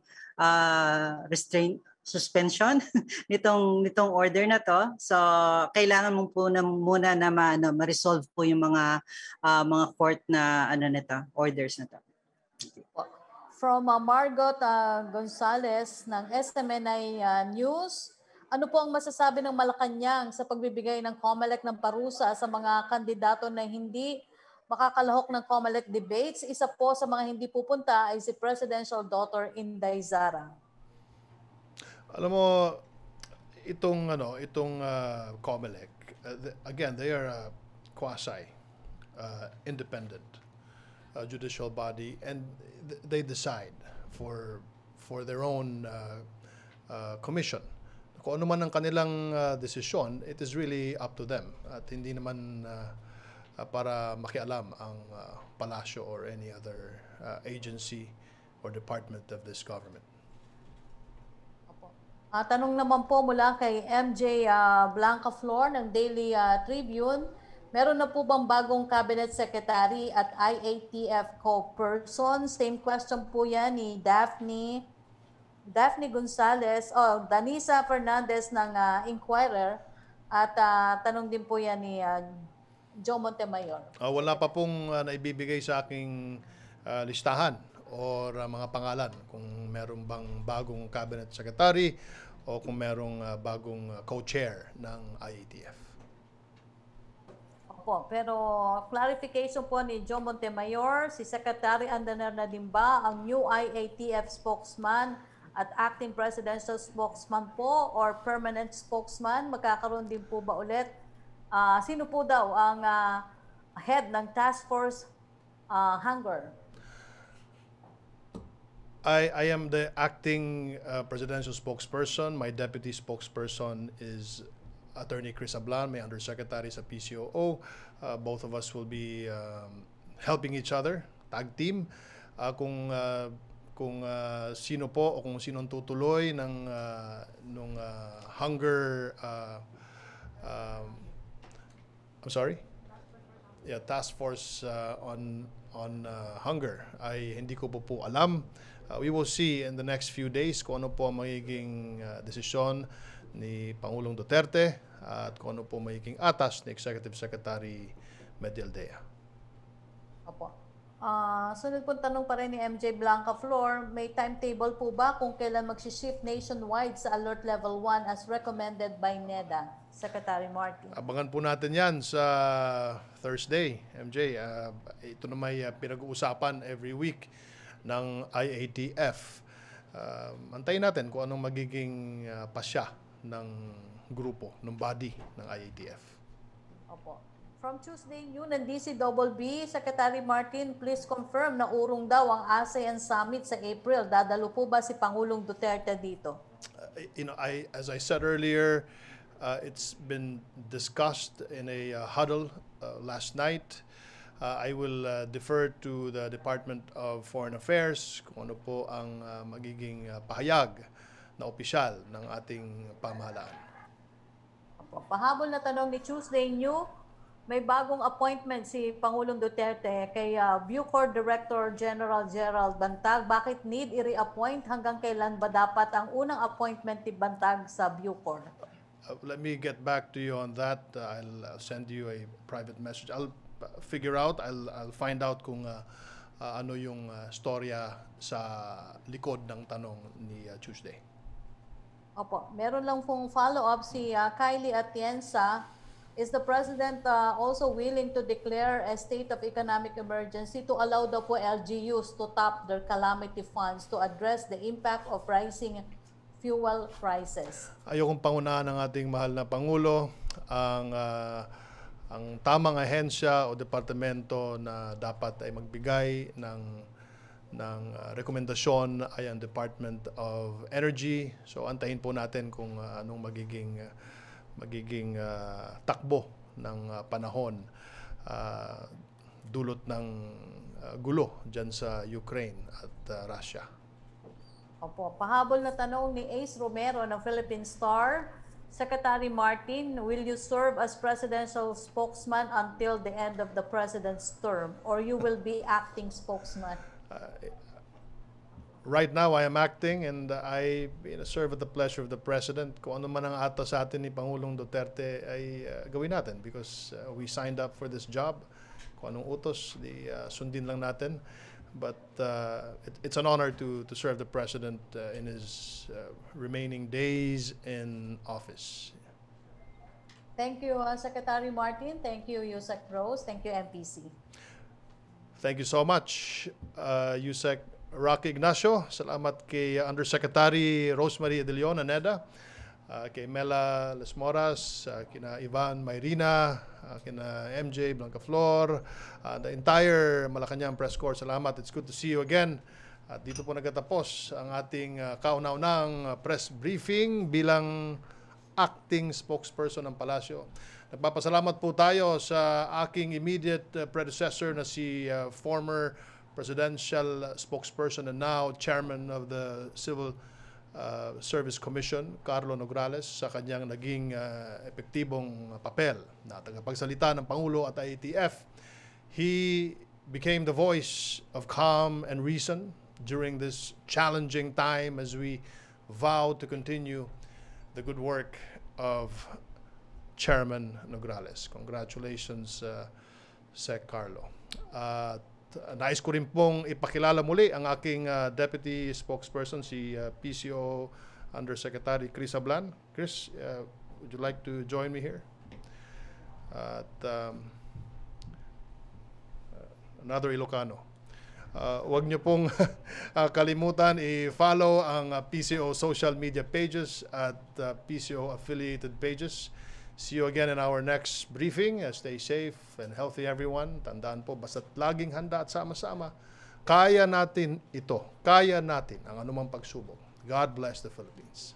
suspension nitong order na to. So kailangan mo po muna na ma-resolve po yung mga court na nito, orders na to.
From Margot Gonzales ng SMNI News, ano po ang masasabi ng Malacanang sa pagbibigay ng COMELEC ng parusa sa mga kandidato na hindi makakalahok ng COMELEC debates? Isa po sa mga hindi pupunta ay si Presidential Daughter Inday Zara.
Alam mo, itong COMELEC, again, they are quasi independent judicial body, and they decide for their own commission. Kung ano man ang kanilang desisyon, it is really up to them. At hindi naman para makialam ang palasyo or any other agency or department of this government.
Tanong naman po mula kay MJ Blanca Flor ng Daily Tribune. Meron na po bang bagong cabinet secretary at IATF co-person? Same question po yan ni Daphne Gonzales, Danisa Fernandez ng Inquirer. At tanong din po yan ni Joe Montemayor.
Wala pa pong naibibigay sa aking listahan o mga pangalan kung meron bang bagong cabinet secretary o kung merong bagong co-chair ng IATF.
Opo, pero clarification po ni Joe Montemayor, si Secretary Andanar na din ba ang new IATF spokesman at acting presidential spokesman po or permanent spokesman? Magkakaroon din po ba ulit? Sino po daw ang head ng task force Hunger?
I am the acting presidential spokesperson. My deputy spokesperson is Attorney Chris Ablan, my undersecretary sa PCOO. Both of us will be helping each other, tag team. Kung sino po o kung sinong tutuloy ng Hunger task force on hunger ay hindi ko po alam. We will see in the next few days kung ano po ang magiging desisyon ni Pangulong Duterte at kung ano po magiging atas ni Executive Secretary Medialdea.
Opo. Sunod po tanong pa rin ni MJ Blanca Flor, may timetable po ba kung kailan mag-shift nationwide sa Alert Level 1 as recommended by NEDA? Secretary Martin.
Abangan po natin yan sa Thursday, MJ. Ito na may pinag-uusapan every week ng IATF. Antayin natin kung anong magiging pasya ng grupo, ng body ng IATF.
Opo. From Tuesday noon ng DCBB, Secretary Martin, please confirm na urong daw ang ASEAN Summit sa April. Dadalo po ba si Pangulong Duterte dito?
As I said earlier, it's been discussed in a huddle last night. I will defer to the Department of Foreign Affairs kung ano po ang magiging pahayag na opisyal ng ating pamahalaan.
Pahabol na tanong ni Tuesday New, may bagong appointment si Pangulong Duterte kay Bucor Director General Gerald Bantag. Bakit need i-reappoint? Hanggang kailan ba dapat ang unang appointment ni Bantag sa Bucor?
Let me get back to you on that. I'll send you a private message. I'll figure out, I'll find out kung ano yung storya sa likod ng tanong ni Tuesday.
Opo, meron lang pong follow-up si Kylie Atienza. Is the President also willing to declare a state of economic emergency to allow daw po LGUs to tap their calamity funds to address the impact of rising fuel prices?
Ayokong pangunahan ng ating mahal na Pangulo ang tamang ahensya o departamento na dapat ay magbigay ng rekomendasyon ay ang Department of Energy. So antayin po natin kung anong magiging takbo ng panahon dulot ng gulo dyan sa Ukraine at Russia.
Opo, pahabol na tanong ni Ace Romero ng Philippine Star. Secretary Martin, will you serve as presidential spokesman until the end of the president's term, or you will be acting spokesman?
Right now, I am acting and I serve at the pleasure of the President. Kung ano man ang atas sa atin ni Pangulong Duterte ay gawin natin because we signed up for this job. Kung anong utos, sundin lang natin. But it's an honor to serve the President in his remaining days in office.
Thank you, Secretary Martin. Thank you, Yusek Rose. Thank you, MPC.
Thank you so much, Yusek Rocky Ignacio. Salamat kay Undersecretary Rosemary De Leon, NEDA. Kay Mela Les Moras, kina Ivan Mayrina, kina MJ Blanca Flor, the entire Malacanang Press Corps. Salamat. It's good to see you again. At dito po nagtatapos ang ating kauna-unang press briefing bilang acting spokesperson ng Palasyo. Nagpapasalamat po tayo sa aking immediate predecessor na si former presidential spokesperson and now chairman of the Civil Service Commission, Carlo Nograles, sa kanyang naging epektibong papel na tagapagsalita ng Pangulo at IATF. He became the voice of calm and reason during this challenging time as we vow to continue the good work of Chairman Nograles. Congratulations, Sec. Carlo. At nais ko rin pong ipakilala muli ang aking Deputy Spokesperson, si PCO Undersecretary Chris Ablan. Chris, would you like to join me here? At another Ilocano. Huwag niyo pong kalimutan i-follow ang PCO social media pages at PCO affiliated pages. See you again in our next briefing. Stay safe and healthy, everyone. Tandaan po, basta't laging handa at sama-sama, kaya natin ito. Kaya natin ang anumang pagsubok. God bless the Philippines.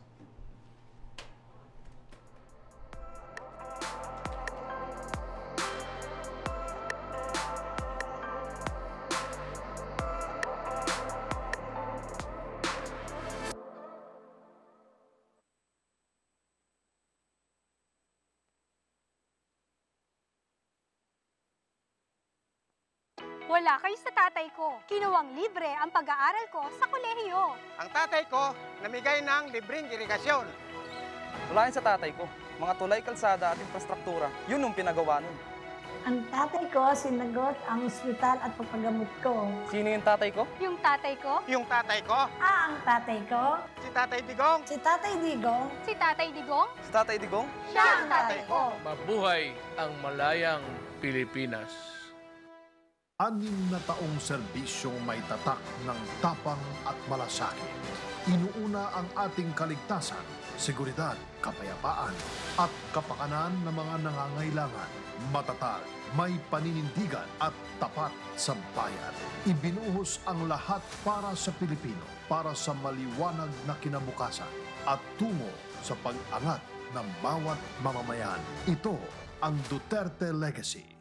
Wala kayo sa tatay ko. Kinuwang libre ang pag-aaral ko sa kolehiyo.
Ang tatay ko, namigay ng libreng irigasyon.
Wala yan sa tatay ko. Mga tulay, kalsada at infrastruktura, yun yung pinagawa nun.
Ang tatay ko sinagot ang ospital at pagpagamot ko.
Sino yung tatay ko?
Yung tatay ko,
Yung tatay ko,
Ang tatay ko,
si Tatay Digong.
si Tatay Digong,
si Tatay Digong,
Si Tatay Digong?
siya ang tatay ko.
Mabuhay ang malayang Pilipinas.
6 na taong serbisyong may tatak ng tapang at malasakit. Inuuna ang ating kaligtasan, seguridad, kapayapaan at kapakanan ng mga nangangailangan. Matatag, may paninindigan at tapat sa bayan. Ibinuhos ang lahat para sa Pilipino, para sa maliwanag na kinabukasan at tungo sa pag-angat ng bawat mamamayan. Ito ang Duterte Legacy.